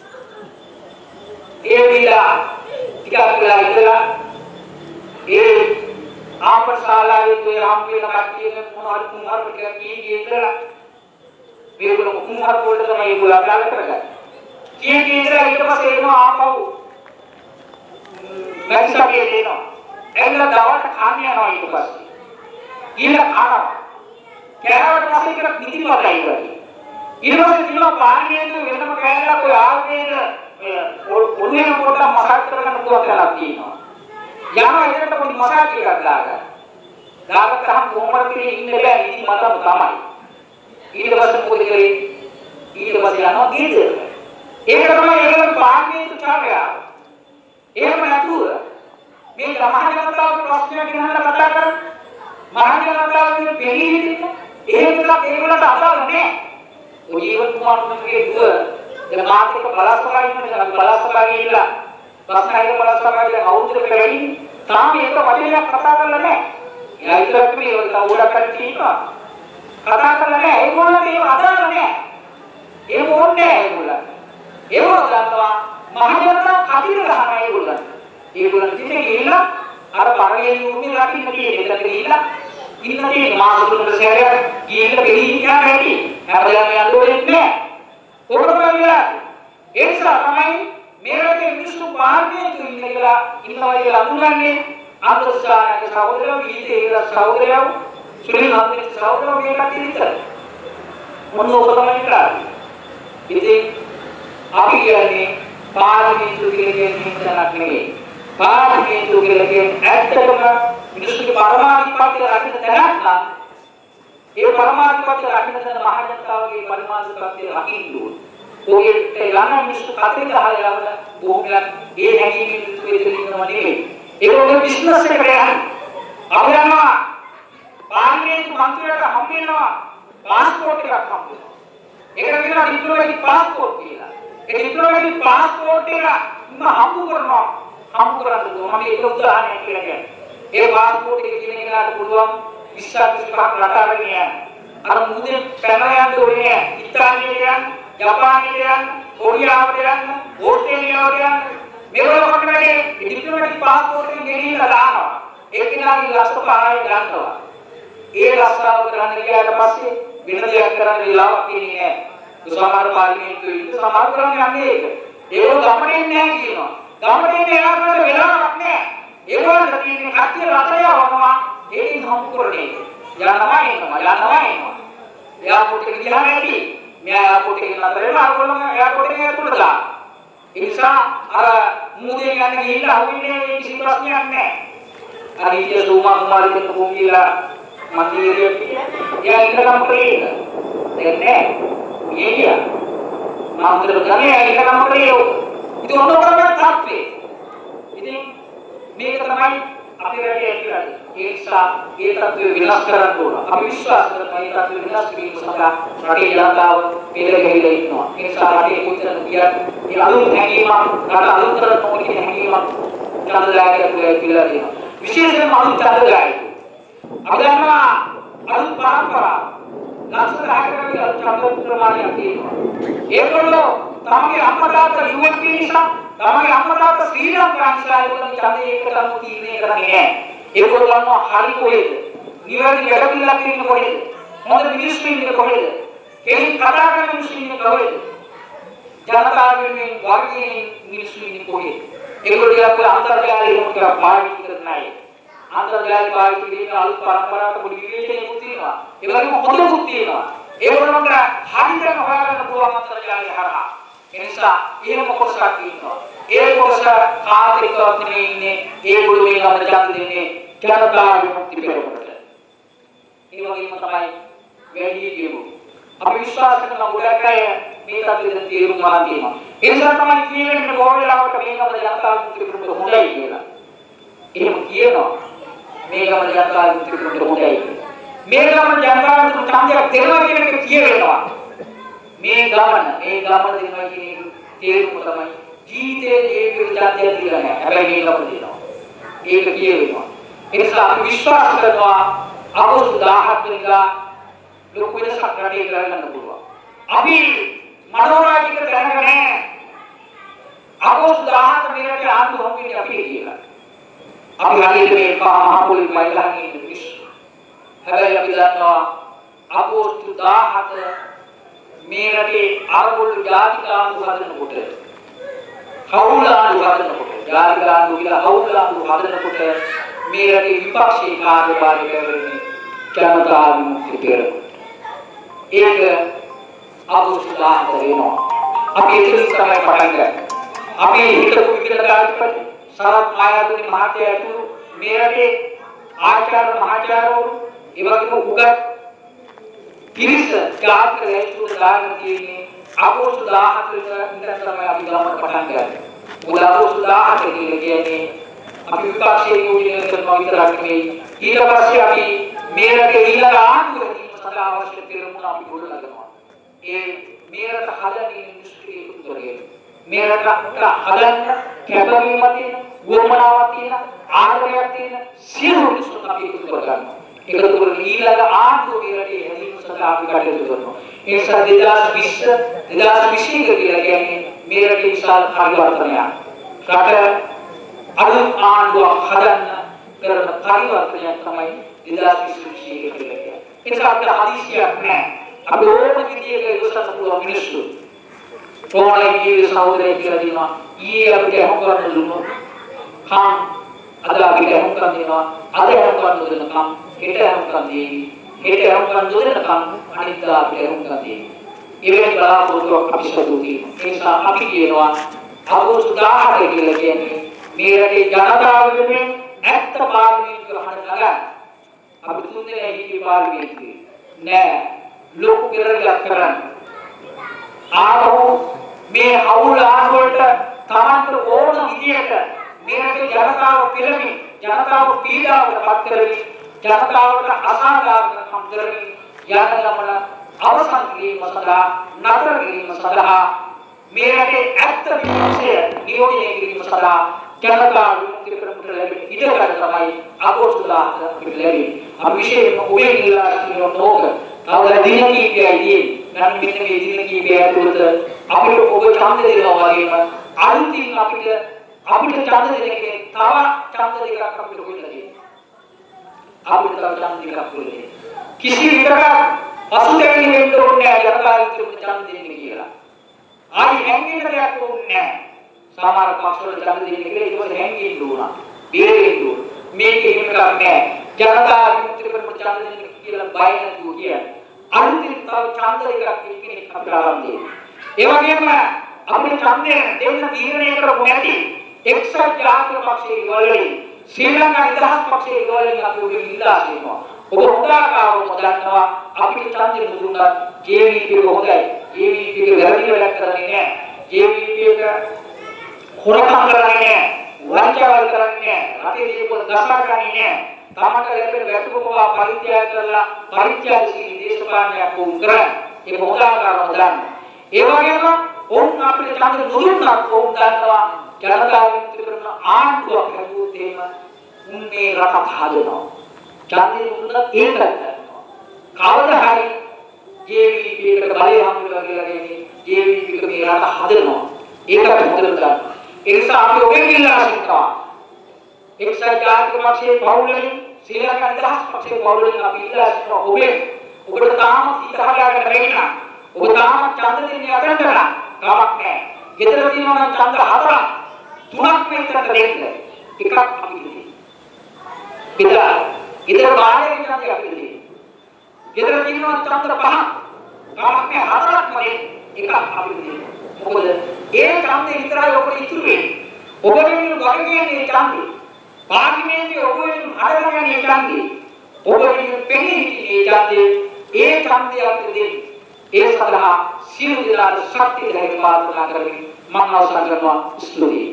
ඒ විලා ටිකක් වෙලා ඉඳලා ඒ ආපස්සාලාවේ තේ හම් වෙන කට්ටියම මොනවද කුමාර ටිකක් කී ඉඳලා මේගොල්ලෝ කුමාර වලට තමයි ඒගොල්ලෝ අදාළ කරගන්නේ. කී ඉඳලා ඊට පස්සේ එනවා ආපහු මැක්සපිය දෙනවා. එන්න දවල්ට කන්න යනවා ඊට පස්සේ. ඊළ කනවා. කෑවට පස්සේ කියලා පිටිපතයි ඉවරයි. ඊට පස්සේ දිනවා පාර්ලිමේන්තුව වෙනම කෑල්ලක් ඔය ආවේද ඔළුවේ පොඩ්ඩක් මසාජ් කරගන්න පුළුවන් කියලා තියෙනවා. යනවා එතනට පොඩි මසාජ් එකක් දාගන්න. දාගත්තාම කොහොමද ඉන්නේ බෑ ඉති මතම තමයි. ඊට පස්සේ මොකද කරේ? ඊට පස්සේ යනවා ගීතේ. ඒක තමයි ඒගොල්ලෝ පාර්ලිමේන්තු චාරය. එහෙම නැතුව මේ සමාජගතතාවගේ ප්‍රශ්නයක් ගැන කතා කරන්නේ මහජනතාවගේ පිළිහිදින්න එහෙම එකක් ඒගොල්ලන්ට අදාළ නැහැ. ඔය ජීවත් කුමාරතුමගේ දුව දැන් මාත් එක්ක බලස්පලා ඉන්නේ අපි බලස්පලා ගිහිල්ලා ප්‍රශ්නයක බලස්පලා ගිහිල්ලා අවුරුද්දකට වැඩි තාම එක වචනයක් කතා කරලා නැහැ. එයා ඉතරක් මේ උඩක් කරලා තියෙනවා. කතා කරලා නැහැ. ඒගොල්ලන්ට ඒක අදාළ නැහැ. ඒක ඕනේ නැහැ ඒගොල්ලන්ට. ඒගොල්ලෝ ගන්නවා මහජනතාව කටින් ගහනවා ඒගොල්ලන්. ඒගොල්ලන් ඉතින් ගිහිල්ලා අර පරිලේ උරුමේ රකින්න තියෙන්නේ. එතන ගිහිල්ලා ඉන්න තියෙන්නේ මාස තුනකට සැරයක් ගිහිල්ලා ගෙලිහිටියා නැති. හැමදාම යන්න ඕනේ නැහැ. කොහොමද කියලා? ඒ නිසා තමයි මේ රටේ මිනිස්සු පාර්ලිමේන්තු ඉන්න කියලා ඉන්නවා කියලා අඳුරන්නේ. ආදර්ශායක සහෝදරයෝ, විජේතේ සහෝදරයෝ, ශ්‍රී නාමයේ සහෝදරයෝ මේ කටේ විතර. මොනෝක තමයි කරන්නේ. ඉතින් අපි කියන්නේ පාර්ලිමේන්තු කියන්නේ හිතනක් නෙවෙයි. පාර්ලිමේන්තු කියන්නේ ඇත්තටම මිනිස්සුගේ පරමාධිපත්‍ය රකින්න තැනක් නම් ඒ පරමාධිපත්‍ය රකින්න තැන මහජනතාවගේ පරමාධිපත්‍ය රකින්න ඕනේ. ඔය ළඟ මිනිස්සු කතේ ගහලා යවන බොහොමයක් ඒ හැඟීමෙන් ඉන්නව නෙවෙයි. ඒකෝගේ බිස්නස් එකට යන්නේ. අපි යනවා පාර්ලිමේන්තු මන්ත්‍රීවරට හම්බ වෙනවා පාස්පෝර්ට් එකක් හම්බ වෙනවා. ඒකට කියනවා ඩිප්ලොමැටික් පාස්පෝර්ට් කියලා. ඒ ඩිප්ලොමැටික් පාස්පෝර්ට් එක හම්බ කරනවා. හම්බ කරන්න ඕන. මම ඒක උදාහරණයක් කියලා කියන්නේ. ඒ පාස්පෝර්ට් එක කියන එකට පුළුවන් 20ක් රට අරගෙන යන්න. අර මුදේ පැනලා යන්න ඕනේ. ඉතාලියට යන්න, ජපානයට යන්න, කොරියාවට යන්න, ඕස්ට්‍රේලියාවට යන්න. මේවල කොටනේ ඩිප්ලොමැටික් පාස්පෝර්ට් එක ගෙනියලා දානවා. ඒක විනාඩි ලක්ෂ 5යි ගන්නවා. ඒ රස්සාව කරන්න ගියාට පස්සේ වෙන දෙයක් කරන්න වෙලාවක් තියෙන්නේ නැහැ. සමහර පාර්ලිමේන්තුවේ ඉන්න සමහර කරන්නේ යන්නේ ඒක. ඒගොල්ලෝ ගමනේ නැහැ කියනවා. ගමනේ එයා කරන්න වෙලාවක් නැහැ. ඒගොල්ලන්ට තියෙන්නේ කට්ටිය රටේ යවනවා. ඒකින් හම්බ කරන්නේ. යනවා එනවා. එයාපෝට් එක ගියාම ඇති. මෙයා එයාපෝට් එකේ නතර වෙලා අරගොල්ලෝ එයාපෝට් එකේ ඇතුළට දානවා. ඒ නිසා අර මුදේ යන්න ගිහිල්ලා අහුවෙන්නේ කිසි ප්‍රශ්නයක් නැහැ. අර ඊයේ සෝමා කුමාරයෙක් කොහොමදලා මන්දිරයේ එයා ඉන්නකම් කලේ. ඒක නෑ. ඊයේ මම උදේ ගන්නේ ඉන්නකම් කලේ. ඉතින් ඔන්නෝකම තාප්පේ. ඉතින් මේක තමයි අපේ රටේ කියන්නේ. ඒ නිසා ඒ තත්ත්වය විනාශ කරන්න ඕන. අපි විශ්වාස කරනවා ඒ තත්ත්වය විනාශ කිරීම සඳහා රටේ ජනතාව පෙළ ගැහිලා ඉන්නවා. ඒ නිසා රටේ කොච්චර ගියත් ඒ අලුත් හැඟීමක් රට අලුත් කරන ඕනේ කියන හැඟීමක් චන්දලායකට කියලා දෙනවා. විශේෂයෙන්ම අලුත් චන්දලායක. අපි දන්නවා අලුත් පරම්පරාව ලක්ෂ 10කට අලුත් චන්ද ප්‍රමාණයක් තියෙනවා. ඒගොල්ලෝ තමගේ අම්මා තාත්තා යුවත් නිසා තමගේ අම්මා තාත්තා ශ්‍රී ලංකා නිසා ඒගොල්ලෝ ඡන්දේ එකටම තීරණය කරන්නේ නැහැ. ඒගොල්ලෝ දන්නවා හරි කොහෙද? නිවැරදි වැඩපිළිවෙලක් ඉන්නේ කොහෙද? මොකද මිනිස්සු ඉන්නේ කොහෙද? කෙලින් කතා කරන මිනිස්සු ඉන්නේ කොහෙද? ජනතාවගේ වර්ගයේ මිනිස්සු ඉන්නේ කොහෙද? ඒගොල්ලෝ කියලා අන්තර්ජාලය මොකක්ද පාවිච්චි කරන්නේ නැහැ. අන්තර්ජාලය පාවිච්චි කිරීම අලුත් පරම්පරාවට පොඩි විවේචනයකුත් තියෙනවා. ඒ වගේම හොඳකුත් තියෙනවා. ඒගොල්ලන්ට හරියටම හොයාගන්න පුළුවන් අන්තර්ජාලය හරහා. එනිසා එහෙම කොටසක් ඉන්නවා. ඒ කොටස කාර්යකවත් නෙමෙයි ඉන්නේ. ඒගොල්ලෝ මේ ගමන ඡන්ද දෙන්නේ ජනතා විමුක්ති පෙරමුණට. ඒ වගේම තමයි වැඩි කියමු. අපි විශ්වාස කරන ගොඩක් අය මේ තත්ත්වෙට තීරුම් ගන්න තියෙනවා. ඒ නිසා තමයි කියන්නේ බොහෝ වෙලාවට මේ ගමන ජනතා විමුක්ති පෙරමුණට හොඳයි කියලා. එහෙම කියනවා. මේ ගමන ජනතා විමුක්ති පෙරමුණට හොඳයි. මේ ගමන ජනතා විමුක්ති ඡන්දයක් දෙනවා කියන එක කියවෙනවා. මේ ගමන දෙනවා කියන තේරුම තමයි ජීවිතයේ ජීවිත ඡන්දය කියලා නෑ. හැබැයි මේ ගමන දෙනවා. ඒක කියවෙනවා. ඒ නිසා අපි විශ්වාස කරනවා අවුරුදු 17 වෙනිදා ලොකු වෙනසක් රටේ කරගන්න පුළුවන්. අපි මනෝරාජික තැනක නෑ. අවුරුදු 17 මේ රටේ ආණ්ඩුව හම්බෙන්නේ අපිට කියලා. අපි හරියට මේ මහා පොළොවේ මයිලහන් ඉන්න මිනිස්සු. හැබැයි අපි දන්නවා අවුරුදු 17 මේ රටේ අරගොල්ලෝ ජාතික ආණ්ඩුව හදනකොට හවුල් ආණ්ඩුව හදනකොට ජාතික ආණ්ඩුව කියලා හවුල් ආණ්ඩුව හදනකොට මේ රටේ විපක්ෂයේ කාර්යභාරය කරන්නේ ජනතා විමුක්ති පෙරමුණ. ඒක අවුරුදු 17 වෙනවා. අපි එතනින් තමයි පටන් ගන්නේ. අපි හිතපු විකලකාරීපති සරත් මායාතුනි මහත්තයා ඇතුළු මේ රටේ ආචාර්ය මහාචාර්යවරු ඒ වගේම උගත් පිරිස ජාතික ලැයිස්තුවට දාගෙන තියෙන්නේ අවුරුදු 17 ඉඳන් තමයි අපි ගමන පටන් ගන්නේ. මොකද අවුරුදු 17 කියන්නේ අපි විපක්ෂයේ නියෝජනය කරනවා විතරක් නෙවෙයි. ඊට පස්සේ අපි මේ රටේ ඊළඟ ආණ්ඩුව සඳහා අවශ්‍ය පෙරමුණ අපි ගොඩනගනවා. ඒ මේ රට හදන ඉන්ඩස්ට්‍රි එකතු කරගෙන මේ රට හදන්න කැපවීමක් තියෙන, වොමනාවක් තියෙන, ආගමක් තියෙන සියලු මිනිස්සුන් අපි එකතු කරගන්නවා. එකතු කරගෙන ඊළඟ ආණ්ඩුව මේ රටේ හැදීම සඳහා අපි කටයුතු කරනවා. ඒ නිසා 2020 කියලා කියන්නේ මේ රටේ විශාල පරිවර්තනයක්. රට අලුත් ආණ්ඩුවක් හදන්න කරන පරිවර්තනයක් තමයි 2020 කියලා කියන්නේ. ඒක අපිට හදිසියක් නෑ. අපි ඕන විදියක ඉවසන්න පුළුවන් මිනිස්සු. ඕනේ ජීවිත සහෝදරය කියලා දිනවා. ඊයේ අපිට හොකරන්න දුන්නොත් කම් අද අපිට හොකරන්න දෙනවා. අද හොකරන්න දෙන කම් හෙට හොකරන්න දෙවි. හෙට හොකරන්න දෙන කම් අනිද්දා අපිට හොකරන්න දෙවි. ඉවෙන් බලාපොරොත්තුවක් අපි සතු තියෙනවා. ඒ නිසා අපි කියනවා අවුරුදු 18 කියලා කියන්නේ මේ රටේ ජනතාව වෙනුවෙන් ඇත්ත පාර්ලිමේන්තුව හදන්න. අපි තුන් දෙනා හිටියේ පාර්ලිමේන්තුවේ නෑ ලොකු පෙරලියක් කරන්න. ආපහු මේ හවුල් ආණ්ඩුවට තමන්ට ඕන විදියට මේ රටේ ජනතාව පිළිමින් ජනතාව පීඩාවට පත් කරමින් ජනතාවට අසාධාරණකම් කරමින් යන ගමන අවසන් කිරීම සඳහා නතර කිරීම සඳහා මේ රටේ ඇත්ත විපක්ෂය නියෝජනය කිරීම සඳහා ජනතා විමුක්ති පෙරමුණට ලැබෙන ඉඩකඩ තමයි අවුරුදු 10ක අපිට ලැබෙන්නේ. අපි විශේෂයෙන්ම ඔබේ ඉල්ලා සිටින නෝක තව දින කීපයයි නම් මෙන්න මේ දින කීපය ඇතුළත අපිට ඔබ ඡන්ද දෙනවා වගේම අලුතින් අපිට ඡන්ද දෙන්නේ තව ඡන්ද දෙකක් අපිට හොයලා දෙනවා. අපිට තව ඡන්ද දෙකක් හොයලා කිසි විතරක් පසුතැවෙන්න වෙන්න ඕනේ නැහැ ජනතා විමුක්ති ඡන්ද දෙන්නේ කියලා. ආයි හැංගෙන්න දෙයක් ඕනේ නැහැ. සමහර පක්ෂවල ඡන්ද දෙන්නේ කියලා ඊට පස්සේ හැංගෙන්න උනා. බේරෙන්න උනා. මේක එහෙම කරන්නේ ජනතා විමුක්ති පෙරමුණ ඡන්ද දෙන්නේ කියලා බය නැතුව කියන්නේ. අලුතින් තව ඡන්ද දෙකක් එක්කෙනෙක් අපිට ආරම්භ දෙනවා. ඒ වගේම අපිට ඡන්දය දෙන්න තීරණය කරපු නැති එක්සත් ජාතික පක්ෂයේ ගොල්ලෙයි ශ්‍රී ලංකා නිදහස් පක්ෂයේ ගොල්ලෙයි අපි උඩ ඉල්ලා සිටිනවා. ඔබ හොඳාකාරව දන්නවා අපිට ඡන්දය දුන්නත් JVP එක හොඳයි. JVP එක වැරදි වැඩක් කරන්නේ නැහැ. JVP එක හොරකම් කරන්නේ නැහැ. වංචාවල් කරන්නේ නැහැ. රටේ දේපොළ දසා ගන්නේ නැහැ. තමට ලැබෙන වැටුපව පරිත්‍යාග කරලා පරිත්‍යාගශීලී දේශපාලනයක් වුන් කරන්නේ. ඒක හොඳාකාරව දන්න. ඒ වගේම ඔවුන් අපිට ඡන්ද දුන්නත් ඔවුන් දන්නවා ජනතා විමුක්ති පෙරමුණ ආණ්ඩුවක් හැදුවොත් එහෙම උන් මේ රටක් හදනවා. ඡන්දය දුන්නත් ඒකත් දන්නවා. කවදා හරි JVP එකට බලය හම්බුනා කියලා කියන්නේ JVP එක මේ රට හදනවා. ඒකත් හොඳට දන්නවා. ඒ නිසා අපි ඔබෙන් ඉල්ලා සිටිනවා. එක්සත් ජාතික පක්ෂයේ පවුලෙන් ශ්‍රී ලංකා නිදහස් පක්ෂයේ පවුලෙන් අපි ඉල්ලා සිටිනවා ඔබට තාම හිත හදාගන්න බැරි නම් ඔබ තාම ඡන්ද දෙන්නේ අතට කමක් නැහැ. ගෙදර තියෙනවා නම් ඡන්ද 4ක් 3ක් විතර දෙන්න. එකක් අපි දෙන්නේ. ගෙදර බාහිරින් ඡන්දයක් අපි දෙන්නේ. ගෙදර තියෙනවා ඡන්ද 5ක්. කමක් නැහැ 4ක්ම දෙන්න. එකක් අපි දෙන්නේ. මොකද ඒ ඡන්දේ විතරයි ඔබට ඉතුරු වෙන්නේ. ඔබ වෙනුවෙන් වගකීමේ ඡන්දේ. පාර්ලිමේන්තුවේ ඔබ වෙනුවෙන් අඩගන්නේ ඡන්දේ. ඔබ වෙනුවෙන් පෙනී සිටින ඡන්දේ. ඒ ඡන්දය අපිට දෙන්න. ඒ සඳහා සියලු දෙනාට ශක්තිය ධෛර්ය ප්‍රාර්ථනා කරමින් මම අවසන් කරනවා. ස්තුතියි.